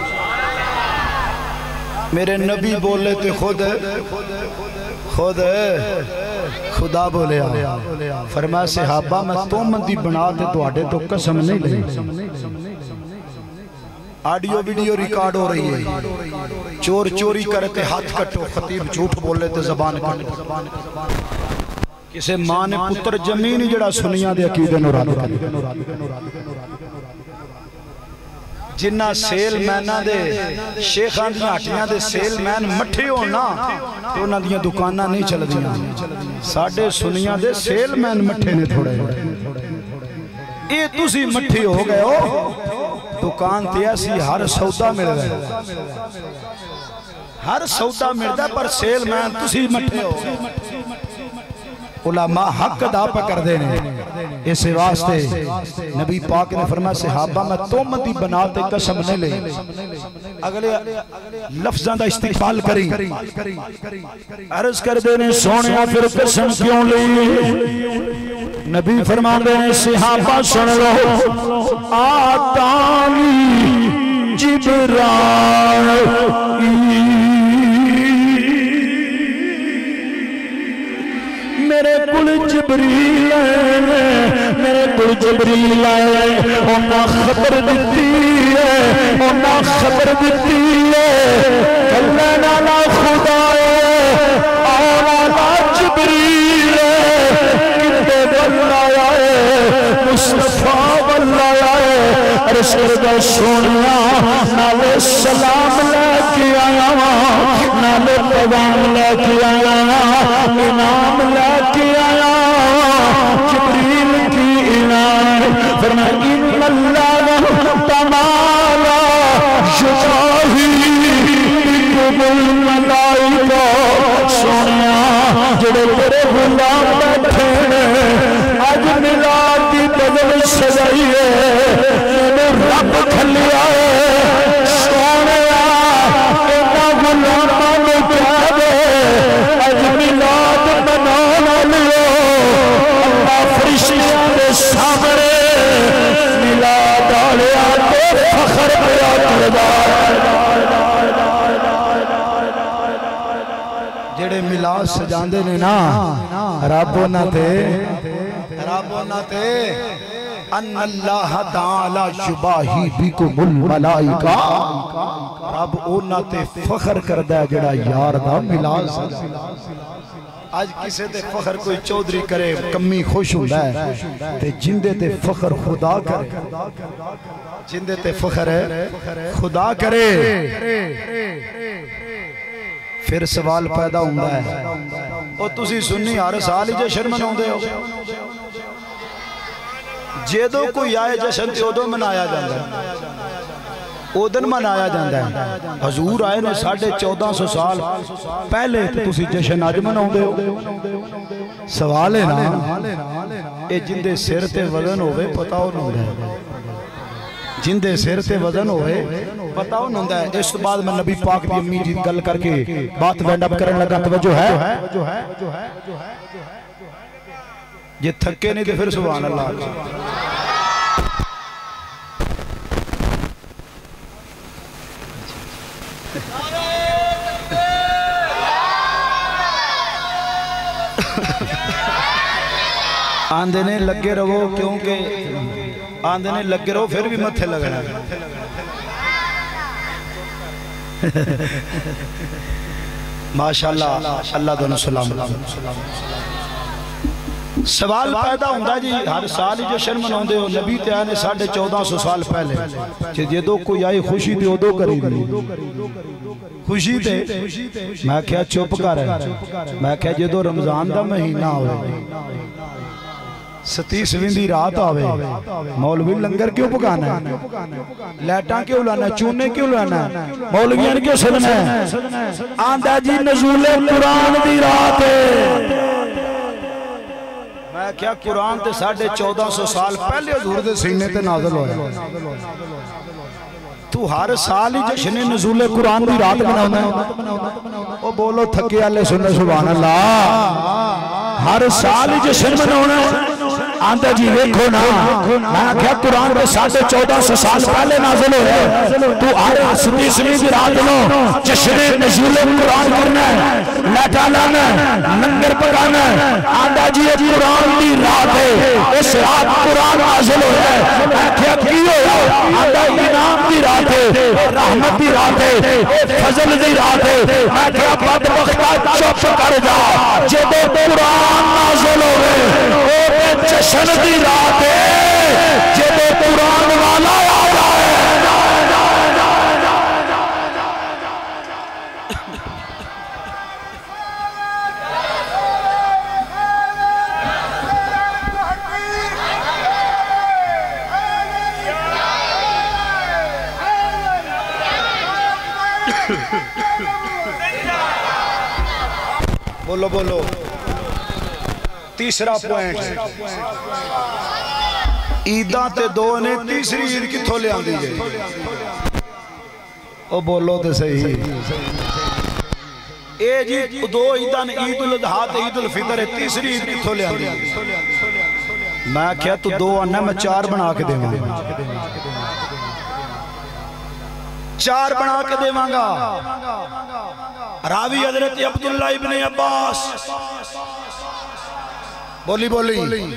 मेरे नबी बोले तो खुद खुद खुदा बोले फरमाया सहाबा मैं तोहमती बना ते तुहाडे तो कसम नहीं ली ऑडियो वीडियो रिकॉर्ड हो रही है चोर चोरी करे ते हाथ कटो खतीब झूठ बोले ते जबान कटो किसी मां ने पुत्र जमीन जड़ा सुनिया दे अकीदे नूं रद्द कर जिन्ना सेलमैना दे शेखां दी हट्टियां दे सेलमैन मठे हो ना तो उन्हां दी दुकानां नहीं चलदियां साडे सुनिया दे सेलमैन मठे ने थोड़े ये तुसी मठे हो गए हो दुकान ते ऐसी हर सौदा मिल रहा हर सौदा मिलता पर सेलमैन तुसी मठे हो। उलमा हक अदा करते हैं। इस वास्ते नबी पाक ने फरमाया सहाबा मैं तोहमत दी बना ते कसम नहीं ली, अगले लफ्ज़ां दा इस्तेमाल करी। अर्ज करते ने सोने फिर कसम क्यों ली? नबी फरमाते हैं सहाबा सुन लो, आतानी जिब्राइल मेरे कुल जिब्रील मेरे कुल जिब्रील आए उन्हें खबर दी है, उन्हें खबर दी है कल्ला नाला खुदा आला जिब्रील कितने बल्ला आए मुस्तफा बल्ला आए। अरे सोनिया नाले सलाम लेके आया नाले पैगाम लेके आया इनाम लेके आया जिब्रील की इनाम। फरमाया इन्नल्लाह तआला युबाही बिकुल मलाइका। सोनिया जेड़े तेरे गुलाम बैठे अज मिलाद दी बदल सजाई है रब खलिया सोने इन्होंने गुलामों में कह दे अज मिलाद मना लियो। अल्लाह फरिश्तियां के सामने मिलाद वालिया तो फखर पिया करदा। जेड़े मिलाद सजांदे ने ना रब उन्हां ते रब उन्हां ते अल्लाह ताला युबाही बिकुमुल मलाइका। रब उन्हां ते फखर करदा है जेड़ा यार दा मिलाद सजांदा। आज किसे ते फखर कोई चौधरी करे कमी खुश हुंदा है ते जिंदे ते फखर खुदा करे, जिंदे ते फखर खुदा करे फिर सवाल पैदा होता है। और तुसी सुन्नी हर साल ही जश्न मनाउंदे हो, जेदों कोई आए जश्न ते उदों मनाया जाता है, उदन मनाया जाता है। हजूर आए ने साढ़े चौदह सौ साल पहले तो तुसी जश्न अज मनाउंदे हो। सवाल है ना ये जिंदे सिर ते वजन होवे पता होना है, जिंदे सिर ते वजन होवे पता होना है। इस बाद मैं नबी पाक दी अम्मी जी गल करके बात वाइंड अप करने लगा। तवज्जो है जे थके नहीं तो फिर सुभान अल्लाह। आंदे ने लगे रहो क्योंकि आंदे ने लगे रहो फिर भी मत्थे लगना। माशाअल्लाह अल्लाह दोनों सलाम। सवाल पैदा होता जी हर साल ही जश्न मनाते हो। नबी ते आए ने साढ़े चौदह सौ साल पहले जो कोई आई खुशी तो उदो करी खुशी ते मैं क्या चुप कर। मैं क्या जो रमजान का महीना हो सतीसवीं दी रात आवे मौलवी लंगर क्यों पकाना है, लाइटां क्यों लाना, चूने क्यों लाना, मौलवियां क्यों सदना है। आंदा जी नज़ूले कुरान दी रात है। मैं क्या कुरान ते साढ़े चौदह सौ साल पहले हजूर दे सीने ते नाज़िल होया। तू हर साल ही जश्न नज़ूले कुरान दी रात मनाउंदा है। ओ बोलो थके वाले सुनो सुभान अल्लाह। हर साल ही जश्न मनाउणा आंदा जी देखो ना। मैं क्या कुरान में साढ़े चौदह सौ साल पहले नाज़िल होया। तू हर सतीसवीं की रात लो जश्न नज़ूले कुरान करना है, लाटा लाना लंगर पकाना। आंदा जी ये कुरान की रात है, इस रात कुरान नाज़िल होया। मैं क्या की होया? आंदा इनाम की रात है, रहमत की रात है, फजल की रात है। मैं क्या बदबख्ता चुप कर जा। जब कुरान नाज़िल होवे जश्न की रात है, जब कुरान वाला आ रहा है। बोलो बोलो। तीसरा पॉइंट, ईदा ते दो ने, तीसरी ईद किथों लियांदी है? ओ बोलो तो सही। ए जी दो ईदा ने, ईद उल अज़हा ते ईद उल फितर है, तीसरी ईद किथों लियांदी? मैं क्या तू दो आना, मैं चार बना के देवांगा, चार बना के देवांगा। रावी हजरत अब्दुल्ला इब्ने अब्बास, बोली बोली,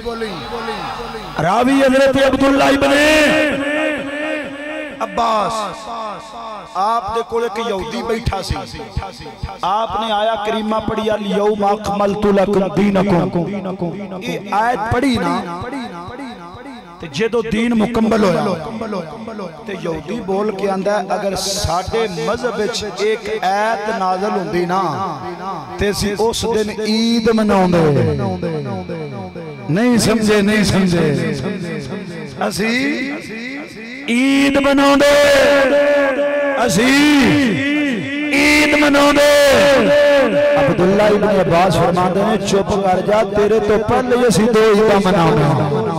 रावी हजरत अब्दुल्ला इब्ने अब्बास, आपदे कोल एक यहूदी बैठा सी, आपने आया करीमा पढ़ी अल यौमा अकमलतु लकुम दीनकुम, ये आयत पढ़ी ना ते जदों दीन मुकम्मल होया ते यहूदी बोल के आंदा अगर साडे मजहब विच एक आयत नाज़िल हुंदी ना ते असीं उस दिन ईद मनाउंदे। नहीं समझे, नहीं समझे, असीं ईद मनाउंदे, असीं ईद मनाउंदे। अब्दुल्ला इब्ने अब्बास फरमांदे ने चुप कर जा, तेरे तो पहले असीं दो ईदां मनाउंदे।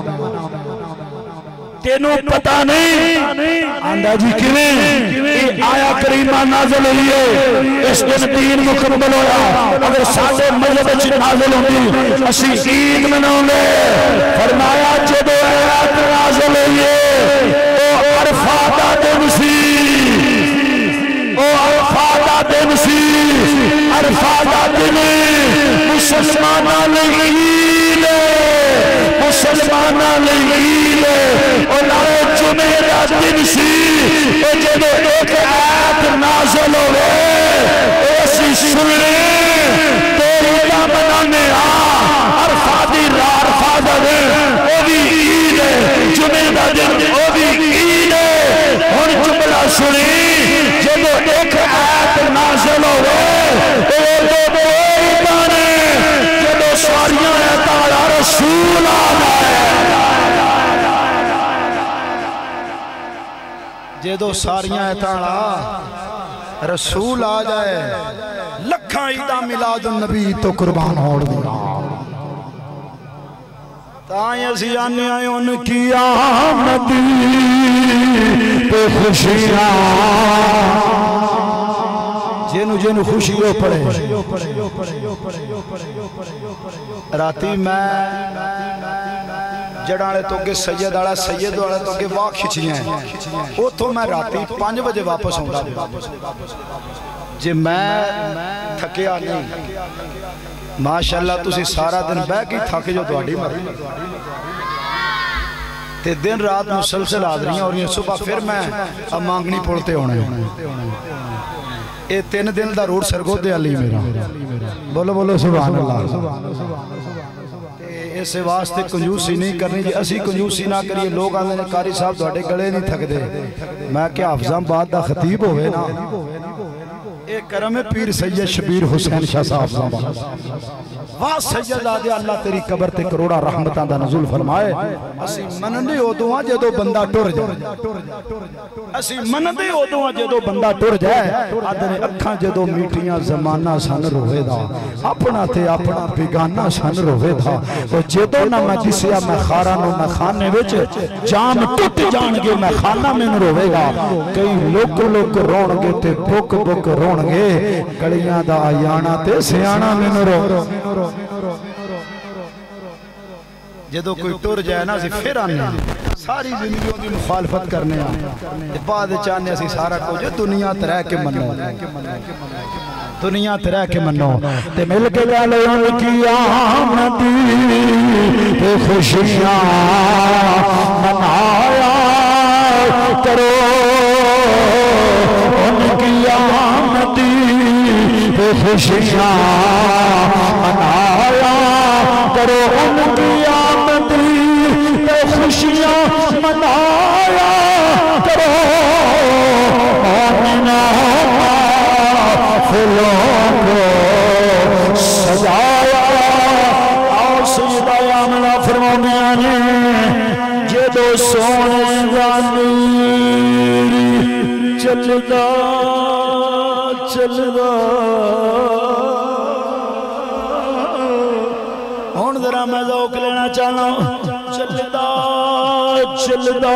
तेनू पता नहीं आंदा जी किवें? आया करीमा नाज़िल हुई है, इस दिन दीन मुकम्मल होया, अगर साडे मजहब विच नाज़िल हुंदी असीं ईद मनाउंदे। फरमाया जदों आयत नाज़िल हुई है ओ अरफा दा दिन सी, ओ अरफा दा दिन सी, अरफा दा दिन मुसलमानां लई ईद, मुसलमानां लई ईद। और नाले जुमे दा दिन सी, जदों एक आयत नाज़िल होवे असीं सुनने ते ईदां मनाने आ। अरफा दी रात, अरफा दा दिन ओ भी ईद है, जुमे दा दिन ओ भी ईद है। हुण जुमला सुनी, जदों एक आयत नाज़िल होवे ओ दो ईदां ने, जदों सारियां आयतां दा रसूल आ जाए, जदों सारियां आयतां रसूल आ जाए, लखां ईदां मिलाद नबी तो कुर्बान होण दी। तां असीं आने आए उनकी आमद पे खुशियां, जिन्हू जिन्हू खुशी हो पड़े। राती मैं जड़ा वाले तो अगे सैयद वाला, सैयद वाले तो अगे वाह खिचियां, उतों मैं राती पांच बजे वापस आऊंगा। जे मैं थकिया नहीं, माशाअल्लाह तुसी सारा दिन बह के थक जो, तुहाडी मर्जी। ते दिन रात मुसलसल हाज़रियां हो रही, सुबह फिर मैं मांगनी पुल ते आना। ये तीन दिन का रोड सरगोदे वाली मेरा, बोलो बोलो सुभान अल्लाह। इस वास्ते कंजूसी नहीं करनी, जी असी कंजूसी ना करिए। लोग आते हैं कारी साहब तुहाडे गले नहीं थकते, मैं क्या हाफिजाबाद का खतीब होवे ना, ये करम है पीर सैयद शबीर हुसैन शाह साहब। वाह सैयदादे, अल्लाह तेरी कबर ते करोड़ा रहमतां दा नज़ुल फरमाए। असी मनदे उदों आ जदों बंदा टुर जाए, असी मनदे उदों आ जदों बंदा टुर जाए। आदने अखां जदों मीठियां ज़माना सन रोवेदा, अपना ते अपना बेगाना सन रोवेदा। ओ जदों ना मैं दिसिया मैं खारा नो, मैं खाने विच जाम टुट जाणगे, मैं खाना मैनूं रोवेगा। कई लोक लोक रोणगे ते बुक बुक रोणगे, गलियां दा आयाना ते सियाणा मैनूं रो। जदों कोई टुर जाए ना असीं फिर आने, सारी जिंदगी उहदी मुखालफत करने आ, बाद चाहने असीं सारा कुछ दुनिया ते रह के मनो, दुनिया ते रह के मनो ते मिल के गल उनकी आमद ते खुशियां मनाया करो, उनकी आमद ते खुशियां मनाया करो, उनकी आमद ते खुशियां मनाया करो। आमिना फूलों को सजाया, और सजदा आमना फरमाने ने जदों सोने दा नूर चलदा चलदा हुण जरा मैं ज़ौक़ लेना चाहना चलदा चलदा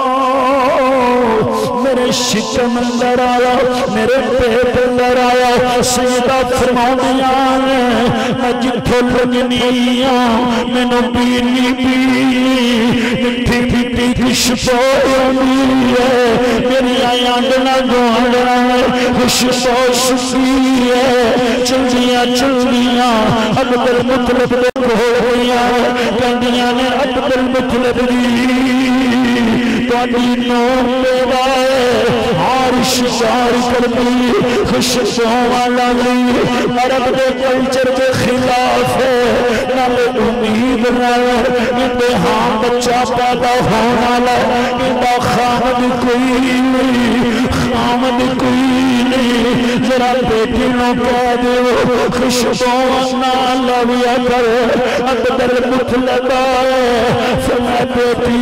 मेरे शिकम अंदर आया मेरे पेट अंदर आया सैयदा फरमाउंदियां ने मैं जिथे लगनी आ मैनू पीनी पीनी मिठी मिठी खुशबू आंदी है मेरी आंगना गुआंढना खुशबू सुखी है चलदियां चलदियां अब्दुल मुतलब दे कोल गईयां कहंदियां ने अब्दुल मुतलब दी तुहाडी नौं पेदा हारिश शार करदी खुशबू लगी अरब के कल्चर के खिलाफ है नाले उम्मीद नाले हाँ बच्चा पैदा होने वाला इनका खामद कोई नहीं खामद कोई नहीं जरा बेटी नो कह दो खुशबू ना लविया कर अब्दुल मुतलब फरमा बेटी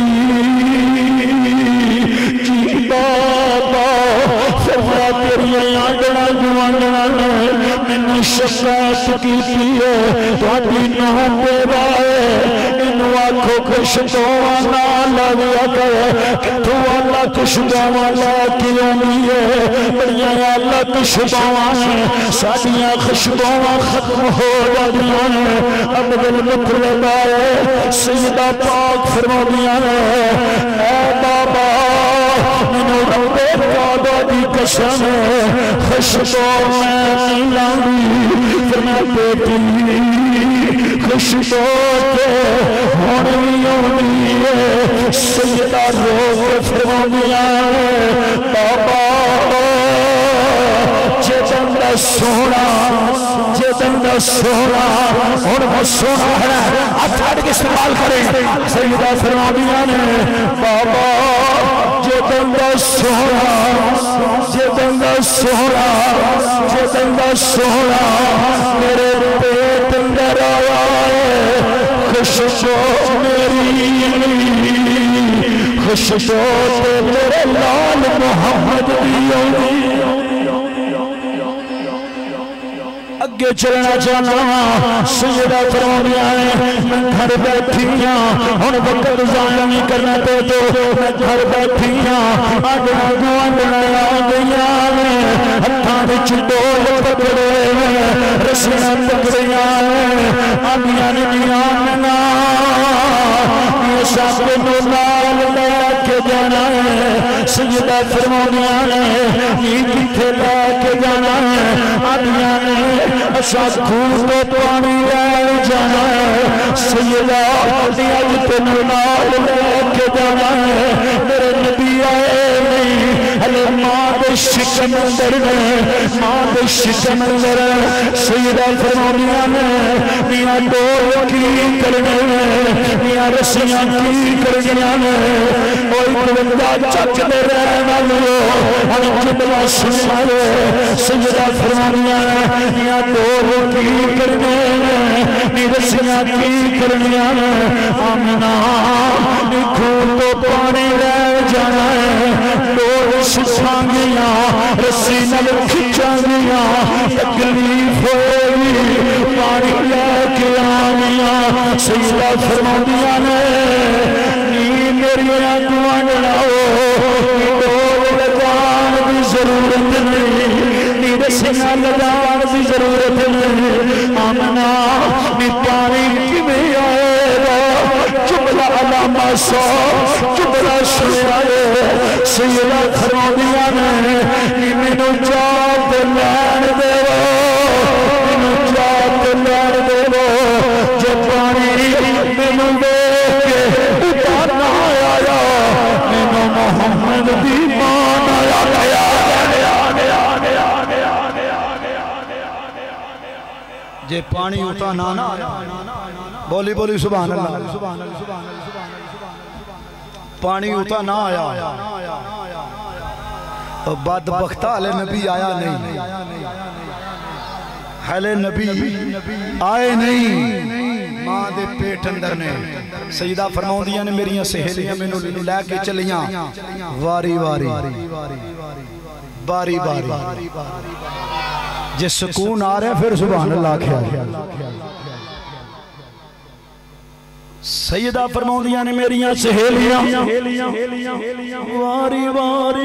जी बाबा फरमा तेरिया आंगना गुआंढना ने मैनू शिकायत की है तुहाडी नौं पेदा है इनू आखो खुशबू ना लविया कर किथों अल्लाह खुशबू लैके आउंदी है बड़ियां अल्लाह खुशबुआं ने साडियां खुशबुआं खत्म हो जांदियां ने अब्दुल मुतलब सैयदा पाक फरमाउंदियां ने ऐ बाबा मैनू रब्बे काबा दी कसम खुशबू मैं नहीं लाऊंगी फरमा बेटी खुशबू तो हुण भी आउंदी है सैयदा रो के फरमाउंदियां बाबा जे बंदा सोना जे बंदा सोना हुण वो सोना है हथ अड़ के इस्तेमाल करे सैयदा फरमाउंदियां ने बाबा जे बंदा सोना जे बंदा सोना जे बंदा सोना मेरे पेट अंदर आया खुशबू मेरी खुशबू ते मेरे लाल मोहम्मद दी आउंदी अगे चलना चाहना सैयदा फरमाउंदियां ने मैं घर बैठी हां हुण वक्त ज़ाया नहीं करना ते तो मैं घर बैठी हां आंगना गुआंढना आ गईयां ने हत्थां विच डोल पकड़े रस्सियां पकड़ियां आंदियां ने आंगना ये सब नूं नाल लैके जाना है सैयदा फरमाउंदियां ने किथे लैके जाना है आंदियां ने असा खूह तो पानी लै जाना है सैयदा अज तेन नाल लैके जाना है मेरे नबी आए नहीं हले मां दे शिकम अंदर ने मां दे शिकम अंदर सैयदा फरमाउंदियां ने मियां डोल की करने मियां रस्सियां की करनियां ने कोई बंदा चकदे रहन वालो हण जुमला सुना सैयदा फरमाउंदियां ने मियां की करने नी रस्सियां की करनियां आमना नी खूह तो पानी लै जाना है डोर सुसांगियां रस्सी नाल खिंचांगियां तकलीफ होगी पानी लैके आनियां सैयदा फरमाउंदियां ने नी मेरियां गुआंढना डोर लगाण दी जरूरत नहीं रस्सियां लगाण दी जरूरत नहीं आमना नी पानी किवें आएगा जुमला अलामा सौ जुमला सुनिया सैयदा फरमाउंदियां ने नी मैनू जात लैण देवो मैनू जात लैण देवो जे पानी मैनू देख के उतारना आया मैनू मोहम्मद दी मान आया गया जे पानी उता ना ना बोली बोली सुभान अल्लाह पानी उता ना आया बदबख्ता हले नबी आया नहीं हले नबी आए नहीं मां दे पेट अंदर ने सैयदा फरमाउंदियां ने मेरियां सहेलियां मैनू लैके चलियां वारी वारी बारी बारी जे सुकून आ रहा फिर सुभान अल्लाह आख्या सैयदा फरमाउंदियां ने मेरियां सहेलियां वारी वारी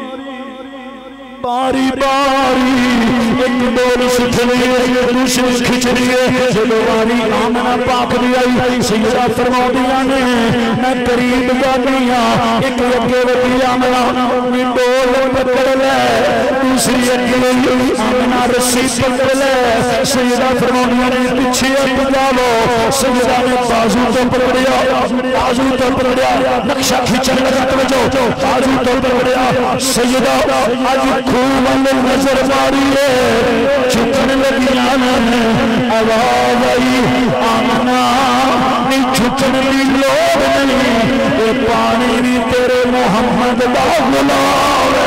बारी बारी एक डोल सुथनी दूसरी खिचड़ी जब वारी आमना पाक भी आई सैयदा फरमाउंदियां ने मैं करीब जानी हां एक अगे वधी आमना डोल पकड़ ले दूसरी अगे आमना रस्सी पकड़ ले सैयदा फरमाउंदियां ने पीछे हट लो सैयदा ने बाजू तो पकड़िया बाजू तो पकड़िया नक्शा खींचने लगा तवज्जो बाजू तो पकड़िया सैयदा आज खूब नजर मारी है झुकने लगी आवाज आई आमना नहीं झुकने की लोड़ नहीं ये पानी भी तेरे मोहम्मद का गुलाम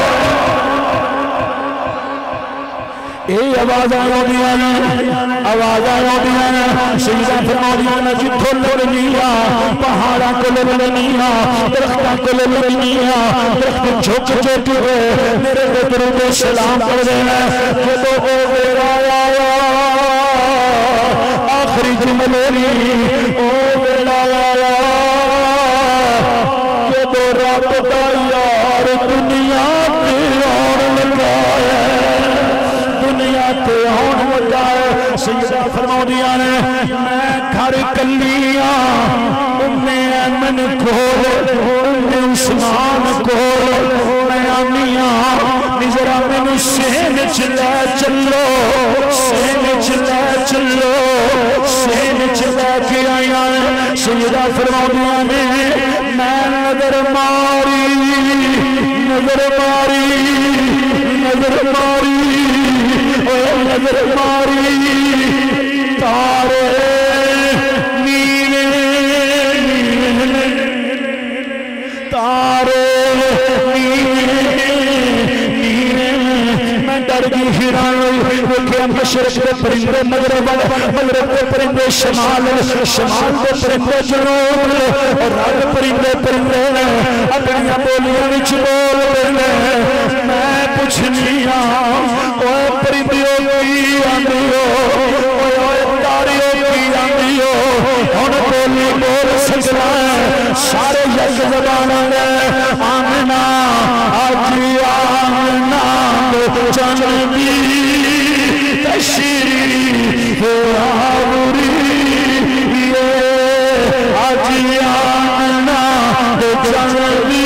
ये आवाज़ आउंदियां ने आवाज़ आउंदियां ने सैयदा फरमाउंदियां ने जिथों लड़निया पहाड़ां को लड़निया दरख्तां को लड़निया दरख्त झुक झुक के मेरे गुरु को सलाम कर देना जदों ओ मेरा आया आखिरी जुमले ओ मेरा आया जदों रब दा यार दुनिया ते आउण लगा दुनिया ते आउण लगा सैयदा फरमाउंदियां ने मैं घर कलिया उम्मे ऐमन कोल उम्मे उस्मान कोल मैं आनिया निजरा मैनू सहन च लै चलो सहन च लै चलो सहन च लैके आया सैयदा फरमाउंदियां ने मैं नजर मारी नजर मारी नजर मारी नजर मारी तारे नीले तारे नीले नीले मैं डर गई हिरान वेखे मशरक के परिंदे मगरब मगरब के परिंदे शमाल शमाल के परिंदे जनूब और रंग परिंदे परिंदे अपनी बोलियां विच बोल रहे मैं पुछनी हां ओए परिंदियों की आंदियो ओए तारियों की आंदियो हुण बोली बोल सकदा सारे यक जबान ने आमना आज आमना चंदी तशरीफ आवरी ये आज आमना चंदी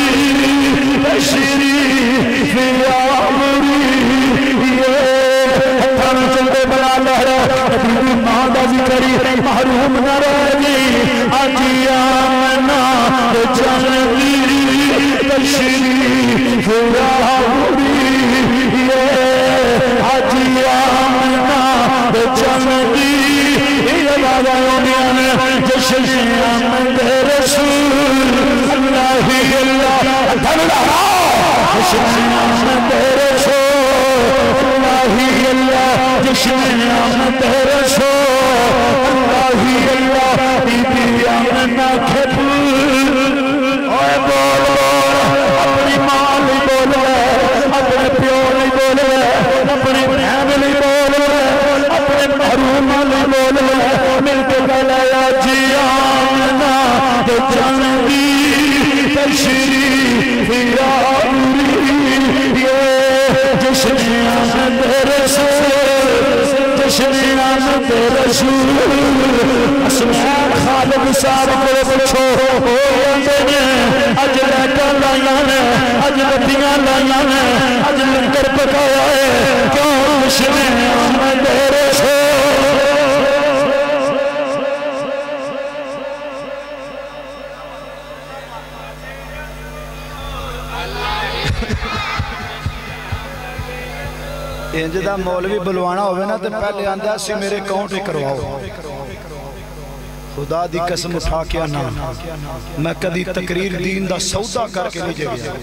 तशरीफ आवरी ये हथां चंदे बना लहरा अपनी मां दा जिक्र महरूम न रही आज आमना चंदी तशरीफ आवरी ये आज आमना चंदी जश्न आमद रसूल अल्लाह अल्लाह जश्न आमद रसूल अल्लाह अल्लाह जश्न आमद रसूल अल्लाह अल्लाह बीबी आमना के ओए बोल अपनी मां नहीं बोल अपने प्यो नहीं बोल अपनी बहन नहीं बोल अपने महरूम नहीं बोल मिलके गलाया जी आमना चंदी तशरीफ आवरी ये जश्न आमद रसूल जश्न आमद रसूल असमान खालिद साहब को पूछो हो जाते ने अज लैटा लाइया ने अज बत्तियां लाइया ने अज लंगर पकाया है क्यों जश्न आमद रसूल इंज दा मौलवी बुलवाना होवे ना तो पहले आंदा सी मेरे अकाउंट करवाओ खुदा दी कसम उठा के आना मैं कदी तकरीर दीन दा सौदा करके नहीं गया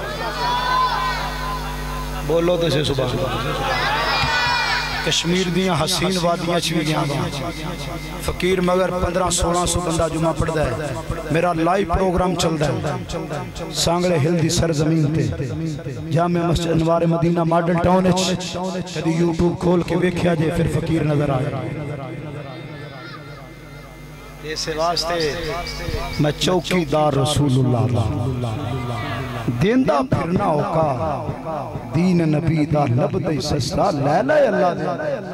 बोलो तो से सुभान कश्मीर दियां हसीन वादियां च भी गया फकीर मगर पंद्रह सोलह सौ बंदा जुमा पढ़ता है मेरा लाइव प्रोग्राम चलता है सांगले हिल दी सरजमीन ते जामे मस्जिद अनवार मदीना मॉडल टाउन कभी यूट्यूब खोल के वेख्या जे फिर फकीर नजर आए इस वास्ते मैं चौकीदार रसूलुल्लाह दा देंदा फिरना होका दीन नबी दा लबदे सस्ता लै लै अल्लाह दे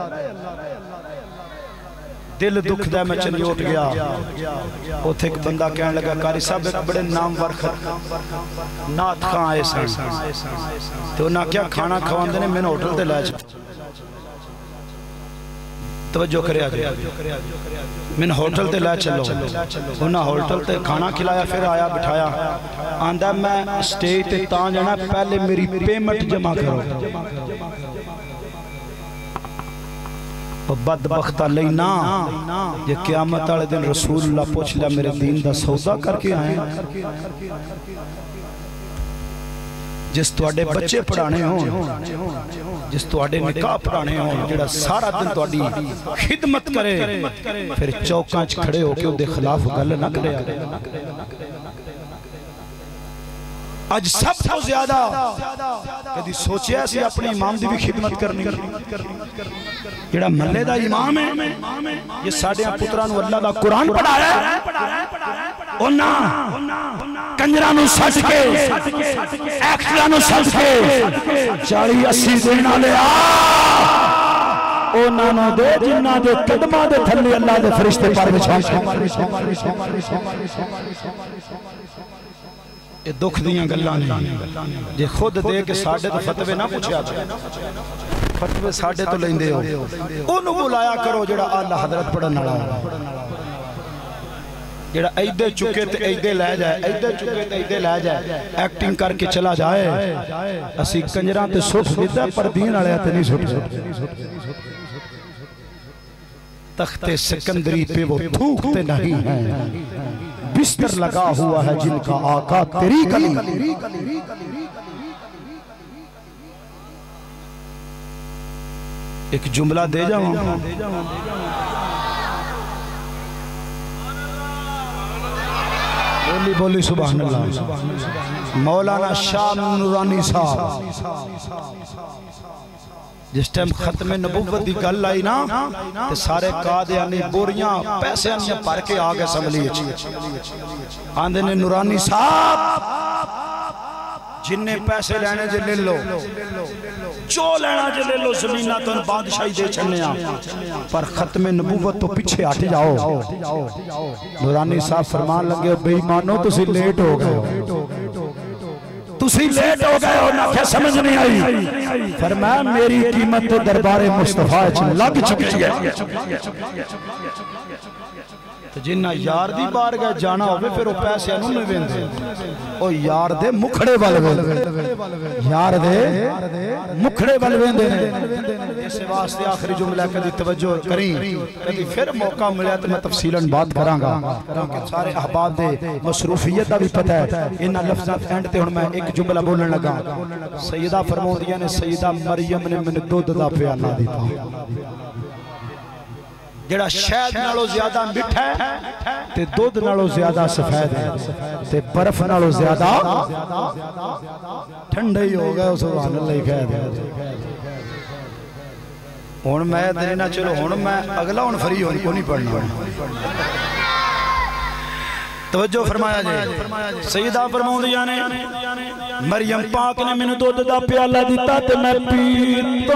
दिल दुखदा मैं चली उठ गया उथे एक बंदा कहने लगा कारी साहब एक बड़े नामवर नाथ खां आए सन ते उन्हां क्या खाना खवांदे ने मैनूं होटल ते लै चल तवज्जो करे मैंने होटल ते लै चलो उन्हें होटल ते खाना खिलाया फिर आया बिठाया आंदा मैं स्टेज ते तां जाना पहले मेरी पेमेंट जमा करो बदबख्ता लेना जे क़यामत वाले दिन रसूलुल्लाह पूछ लिया मेरे दीन दा सौदा करके आए जिस तुहाडे बच्चे पढ़ाने हो जिस तुहाडे निकाह पढ़ाने हो जेड़ा सारा दिन तुहाडी खिदमत करे फिर चौकां च खड़े होके उहदे खिलाफ गल ना करे अज सब तो ज्यादा कदी सोचिया सी अपने इमाम दी भी खिदमत करनी जेड़ा महल्ले दा इमाम है ये साडे पुत्रां नूं अल्लाह दा कुरान पढ़ाया ओना कंजरा नूं सट के एक्टरा नूं सट के चालीस अस्सी देण वाले आ ओना नूं दे जिन्हां दे कदमां दे थल्ले अल्लाह दे फरिश्ते पर विछा ये दुख दियां गल्लां ने जे खुद दे के साडे तो फतवे ना पूछया फतवे साडे तो लेंदे हो ओनू बुलाया करो जेड़ा आला हजरत पढ़न वाला जेड़ा ऐदे चुके ते ऐदे लै जाए ऐदे चुके ते ऐदे लै जाए एक्टिंग करके चला जाए असी कंजरां ते सुट दिता पर दीन वाले ते नहीं सुट तख्ते सिकंदरी पे वो थूकते नहीं है बिस्तर लगा हुआ है जिनका आका तेरी कली एक जुमला दे जाऊं बोली बोली सुभान अल्लाह मौलाना शाह नूरानी साहब जिस टाइम खत्म नबुव्वत की गल आई ना ते सारे कादियानी बोरियां पैसे भर के आ गए असम्बली आंदे ने नूरानी साहब जिन्ने पैसे लेने जे ले लो जो लेना जे ले लो जमीना तो बादशाही दे छन्ने पर खत्म नबुव्वत तो पीछे हट जाओ नूरानी साहब फरमान लगे बेईमानो तुसी लेट हो गए तुसी लेट हो गए हो ना क्या समझ नहीं आई फरमाया मेरी कीमत तो दरबारे मुस्तफा च लग चुकी है तो जिन्ना यार दी बार गए जाना होवे फिर वो पैसे नहीं देंदे ओ यार दे मुखड़े वाल यार दे मुखड़े वाल वेंदे ने इस वास्ते आखिरी जुमला कदी तवज्जो करी कदी फिर मौका मिला तो मैं तफसीलन बात करांगा क्योंकि सारे अहबाब दे मसरूफियत दा भी पता है इन्हां लफ्ज़ां एंड ते हुण मैं एक जुमला बोलण लगा सैयदा फरमाउंदियां ने सैयदा मरियम ने मैनूं दुध दा प्याला दिता जेड़ा शहद नालों ज्यादा मिठा है ते दूध नालों ज्यादा सफेद है ते बर्फ नालों ज्यादा ठंडा ही हो गया सुभान अल्लाह ही कह दे हुण मैं तेरे ना चलो हुण मैं अगला हुण फ्री होनी को नहीं पढ़ना तवज्जो फरमाया जी सैयदा फरमाउंदियां ने मरियम पाक ने मैनूं दूध दा प्याला दिता ते मैं पीता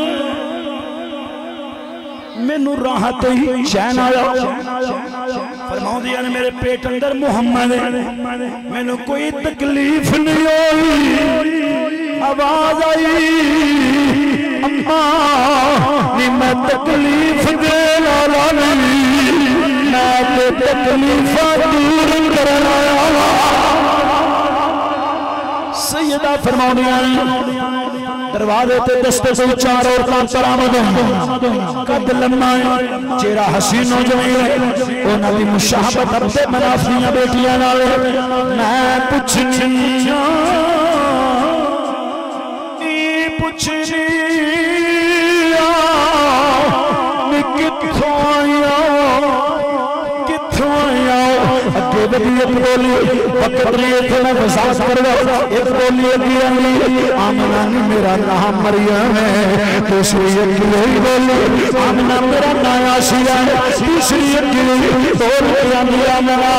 मैनू राहत ही चैन आया फरमाउंदियां ने मेरे पेट अंदर मुहम्मद मैनू कोई तकलीफ नहीं हुई आवाज आई अम्मा नी मैं तकलीफ दे वाला नहीं मैं तो तकलीफा दूर करना आया सैयदा फरमाउंदियां दरवाजे ते दस्ते से चार औरतां बरामद कद लम्मा चेहरा हसीनो जमील उन्हां दी मुशाहबत अब्दे मनाफियां बेटियां नाल मैं पुछनी ई पुछनी कित्थों आया कित्थों आया अगे दी एक बोली वक्त नहीं थे मैं बसास कर रहा एक बोली अगी अगली आमना ने मेरा नाम मरियम है दूसरी अगली बोली आमना मेरा नाम आसिया है तीसरी अगली बोली अगली आमना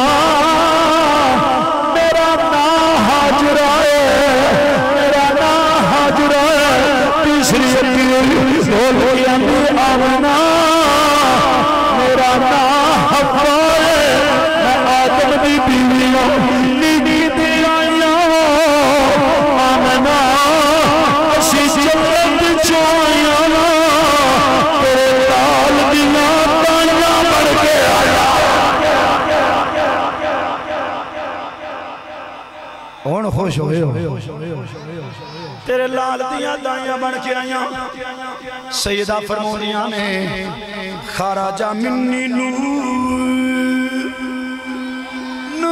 मेरा नाम हाजरा है मेरा नाम हाजरा है तीसरी अगली बोली अगली आमना मेरा नाम हव्वा है मैं आदम दी बीवी हूं नीदी दी आया आमना असी जन्नत च आया तेरे लाल दियां ताइयां बन के आया हुण खुश होए हो तेरे लाल दियां ताइयां बन के आया सैयदा फरमाउंदियां ने खराजा मिन्नी नूर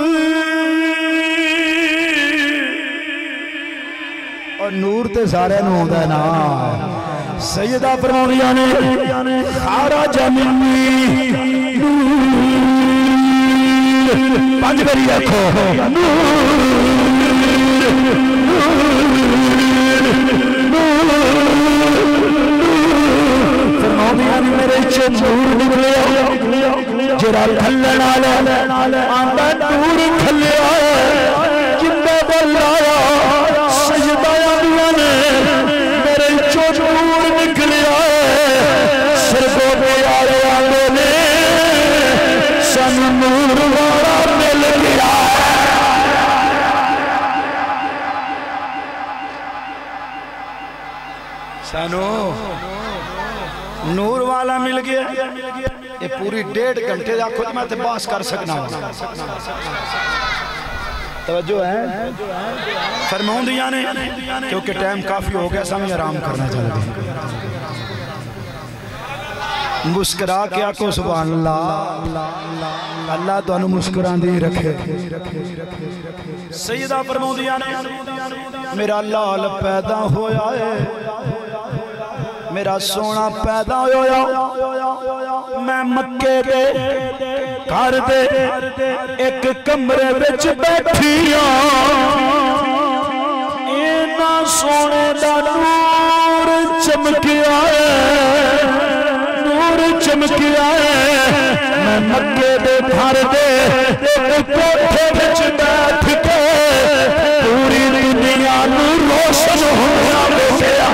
और नूर ते सारे नूं आउंदा ना सैयदा फरमाउंदियां ने खराजा मिन्नी नूर पंज बारी आखो मेरे नूर निकलिया जरा खलन वाला आंदा नूर खलिया जिंदा बल्लाया सजदाया दिया ने मेरे चो नूर निकलिया सरगो प्यारे आंदे ने सन नूर वाला मिल गया सानू नूर वाला मिल गया ये पूरी डेढ़ घंटे का खुद मैं तो बास कर सकना तवज्जो है फरमाउंदियां ने क्योंकि टाइम काफी हो गया समय आराम करना चाहिए मुस्कुरा के आको सुभान अल्लाह अल्लाह तुहानू मुस्कुरांदी रखे सैयदा फरमाउंदियां ने मेरा लाल पैदा होया है मेरा सोना पैदा होया मैं मक्के दे घर दे एक कमरे विच बैठी इन्ना सोने दा नूर चमकिया है नूर चमकिया है मैं मक्के दे घर दे एक कोठे विच बैठ के पूरी दुनिया नू रोशन होया देखिया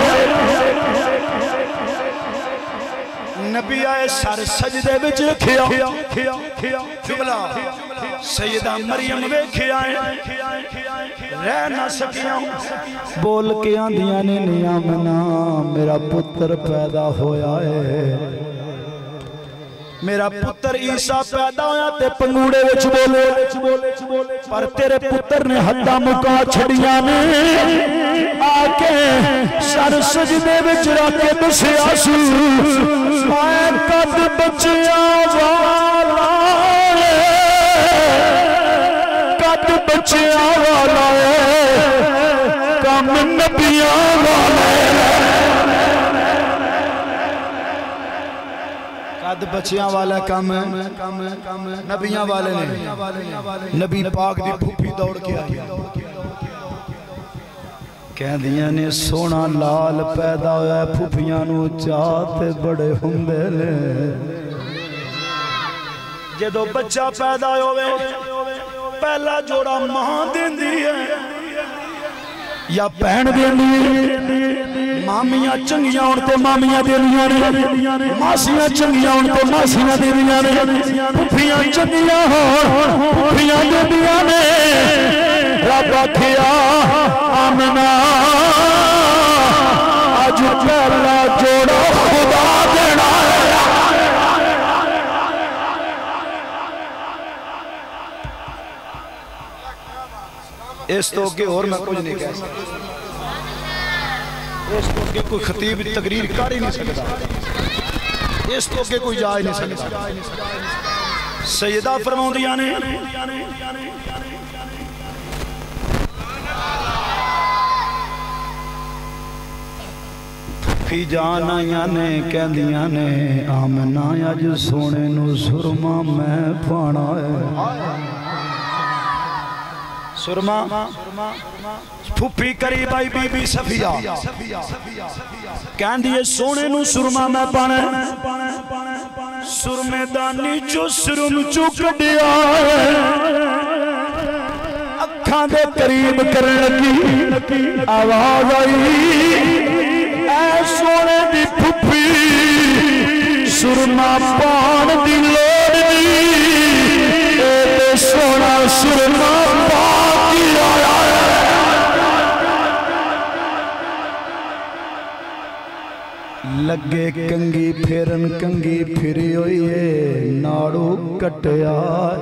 नबी आए सर सजदे विच रखिया जुमला सैयदा मरियम वेखिया रह ना सकिया बोल के आंदियां ने नियामना मेरा पुत्र पैदा होया है मेरा पुत्र ईसा पैदा होया ते पंगूड़े विच बोले पर तेरे पुत्र ने हद्दां मुका छड़ियां ने आके सर सजदे विच रख के दस्सिया सी मैं कद बचिया वाला कद बचिया वाला कम नबियां वाला कद बचिया वाला कम नबियां वाले ने नबी पाक दी फूफी दौड़ के आई कहदियां ने सोना लाल पैदा होया फूफियां नू चाह ते बड़े हुंदे ने जदों बच्चा पैदा होवे पहला जोड़ा मां देंदी है या भैन देंदी मामियां चंगियां होण ते मामियां देंदियां ने मासियां चंगियां होण ते मासियां देंदियां ने फूफियां चंगियां होण फूफियां देंदियां ने रब आखिया आमना अज पहला जोड़ा खुदा देना इस तो अगे और मैं कुछ नहीं कह सकता इस तो अगे कोई खतीब तकरीर कर ही नहीं सकता इस तो अगे कोई जा ही नहीं सकता सैयदा फरमाउंदियां ने फी जान आइया ने कहदियां ने आमना अज सोने नू सुरमा मैं पाना है सुरमा फुफी करी बाई बीबी सफिया कहंदी है सोने नू सुरमा मैं पाना सुरमे दा नीचो सुरम चू कढ़िया अखां दे करीब करन लगी आवाज आई ऐ सोने दी फुफी सुरमा पान दी लोड़ नहीं सोना सुरमा पा के आया लगे कंगी फेरन कंगी फिरी हुई है नाड़ू कटिया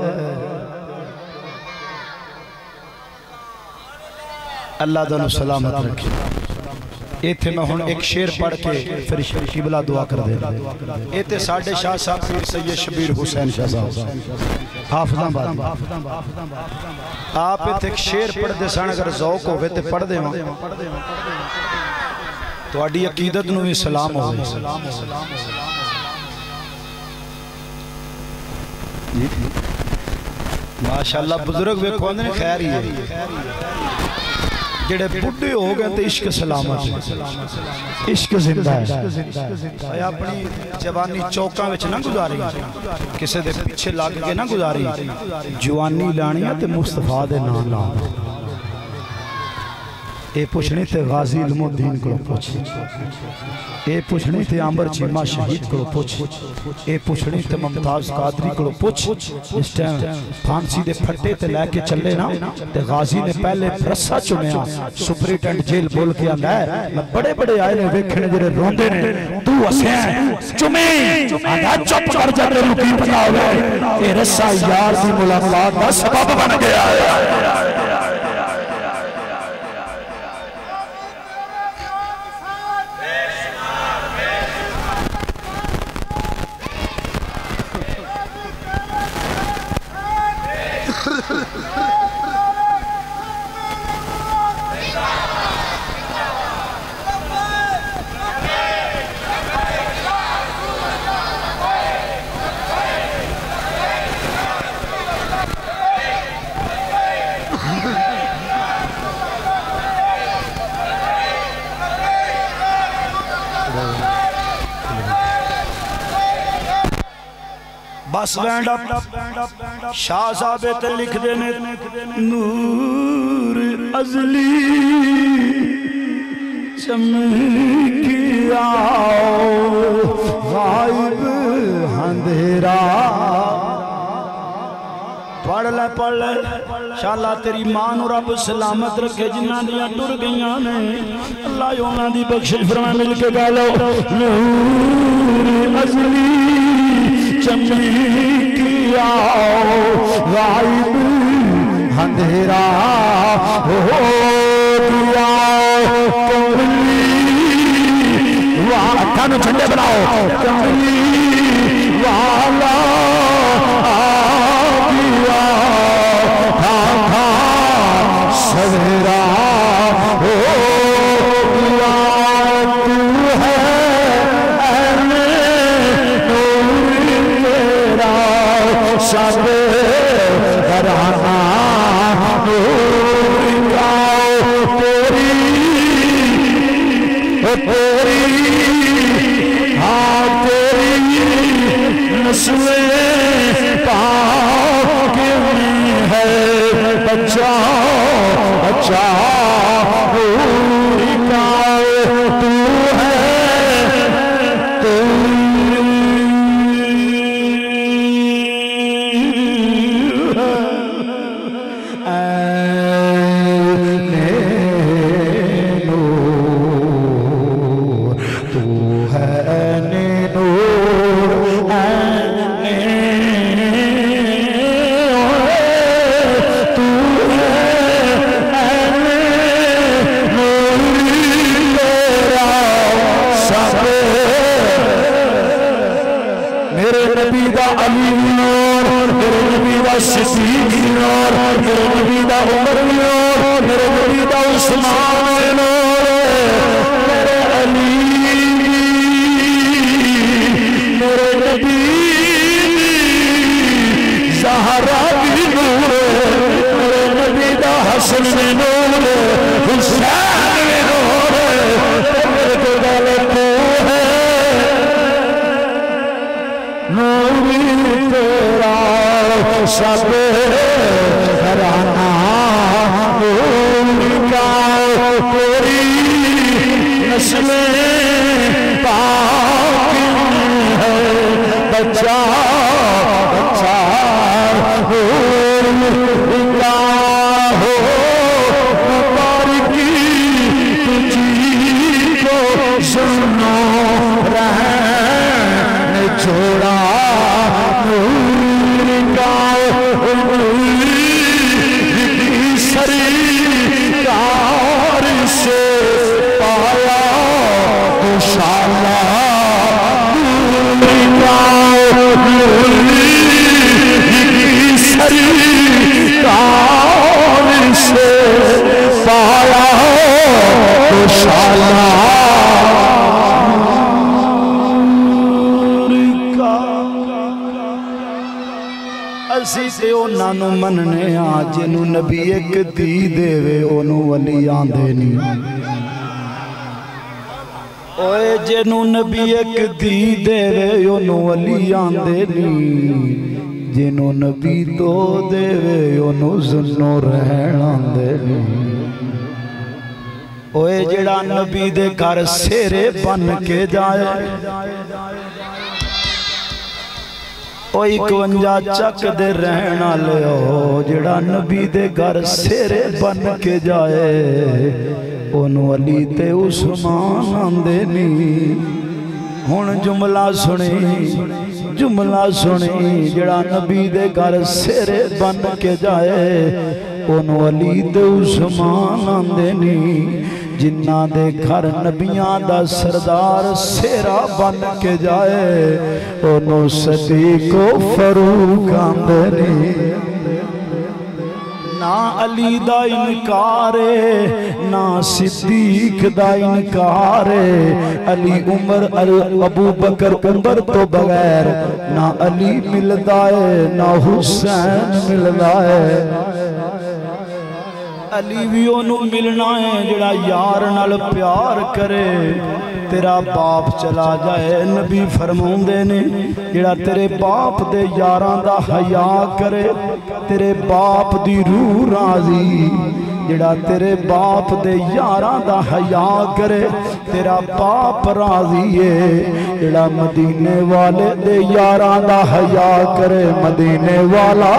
अल्लाह दा सलामत रखे। इत्थे मैं हुण एक शेर पढ़ के फिर शिबला दुआ कर दे। इत्थे साडे शाह साहब पीर सैयद शबीर हुसैन शाह साहब हाफिजाबाद आप इत्थे एक शेर पढ़दे सन अगर ज़ौक होवे ते पढ़ देवां तुहाडी अकीदत नूं भी सलाम होवे। माशाअल्लाह बुजुर्ग वेखो आंदे ने खैर ही है जेड़े बुढ़े हो गए तो इश्क सलामत इश्क जिंदा है। अपनी जवानी चौकों में ना गुजारी किसी के पीछे लग के ना गुजारी जवानी लानी है तो मुस्तफा दे नाम ला ये पुछनी ते गाजी इल्मुद्दीन को पुछ ये पुछनी ते आंबर चीमा शहीद को पुछ ये पुछनी ते मुमताज कादरी को पुछ। इस टाइम फांसी दे फट्टे ते लेके चले ना ते गाजी ने पहले रस्सा चुमया सुपरिटेंडेंट जेल बोल के आंदा है मैं बड़े बड़े आए ने वेखने जेरे रोंदे ने तू हसे चुमे आधा चुप कर जा तेनू की पता होवे ये रस्सा यार दी मुलाकात दा सबब बन गया है। बस बैंड शाह साहब ते लिख देने नूर अजली चमकिया गायब अंधेरा पढ़ ले पढ़ ले शाला तेरी मां नू रब सलामत रखे जिन्हां दियां टुर गईयां ने अल्लाह उन्हां दी बख्शिश फरमाए मिल के गा लो नूर अजली चमकिया गायब अंधेरा हो दिया कमली वाह कानू झंडे बनाओ कमली वाला आ गया था था सवेरा हो दिया तू है सब घराना तेरी तेरी हाँ तेरी नस्लें पाक में है बच्चा बच्चा तू है हुसैन भी रो रहे मेरे को गल तू है नूरी तेरा सब घराना नूरी का तेरी नस्लें पाक है बच्चा बच्चा नूरी का हो मुबारकी तुझी को सुनो रहने छोड़ा नूरी का सरकार से पाया खुशाला नूरी का सरकार से पाया खुशाला असी ते उन्हां नूं मनने आ जिन्हों नबी एक धी देवे ओनू वली आंदे नहीं ओए जिन्हों नबी एक धी देवे ओनू वली आंदे नहीं जिन्हों नबी दो देवे ओनू सुनो रहन आंदे नहीं ओए जेड़ा नबी दे घर सेरे बन के जाए ओ इकवंजा चक दे रहन वाले हो जेड़ा नबी दे घर सेरे बन के जाए ओनू अली ते उस्मान आंदे नहीं हुण जुमला सुनी जुमला सुनी जेड़ा नबी दे घर सेरे बन के जाए ओनू अली ते उस्मान आंदे नहीं जिन्ना दे घर नबियां दा सरदार सेरा बन के जाए ओनू सदीको फरूक आंदे नहीं ना अली दा इनकार ना सिद्दीक दा इनकार अली उमर अबू बकर उमर तो बगैर ना अली मिलदा है ना हुसैन मिलदा है अली भी ओनू मिलना है जड़ा यार नाल प्यार करे तेरा बाप चला जाए नबी फरमाउंदे ने जड़ा तेरे बाप दे यारां दा हया करे तेरे बाप दी रूह राजी जड़ा तेरे बाप दे यारां दा हया करे तेरा बाप राजी है जड़ा मदीने वाले दे यारां दा हया करे मदीने वाला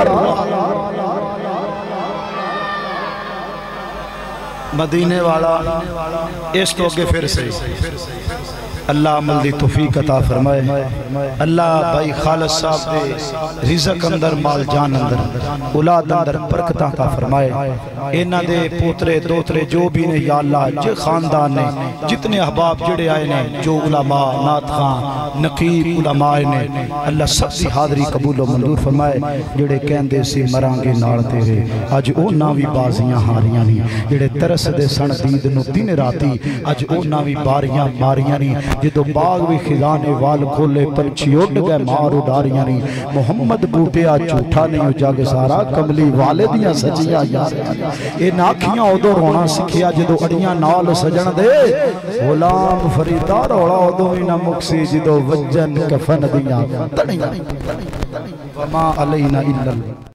मदीने वाला इस तो अगे फिर से अल्लाह अमल दी तौफीक अता फरमाए अल्लाह भाई खालिद साहब दे रिज़्क अंदर माल जान अंदर औलाद अंदर बरकत अता फरमाए इन्हां दे पोतरे दोतरे जो भी ने या अल्लाह जे खानदान ने जितने अहबाब जड़े आए ने जो उलमा नात खां नकीब उलमा ने अल्लाह सब दी हाज़री कबूल व मंजूर फरमाए जेड़े कहंदे सी मरांगे नाल तेरे अज उन्हां भी बाजियां हारियां नहीं जेड़े तरसदे सन दीद नूं दिन राती अज उन्हां भी बारियां मारियां नहीं जो बाग भी खिजाने वाल खोले पंछी उड़ गए मार उडारियां नहीं मुहम्मद बूटिया झूठा नहीं जग सारा कमली वाले दियां सजियां यार ये नाखियां उदों रोना सिखिया जो अड़ियां नाल सजन दे गुलाम फरीदा रौला उदों भी ना मुक्सी जो वजन कफन दियां तड़ियां वमा अलैना इल्लल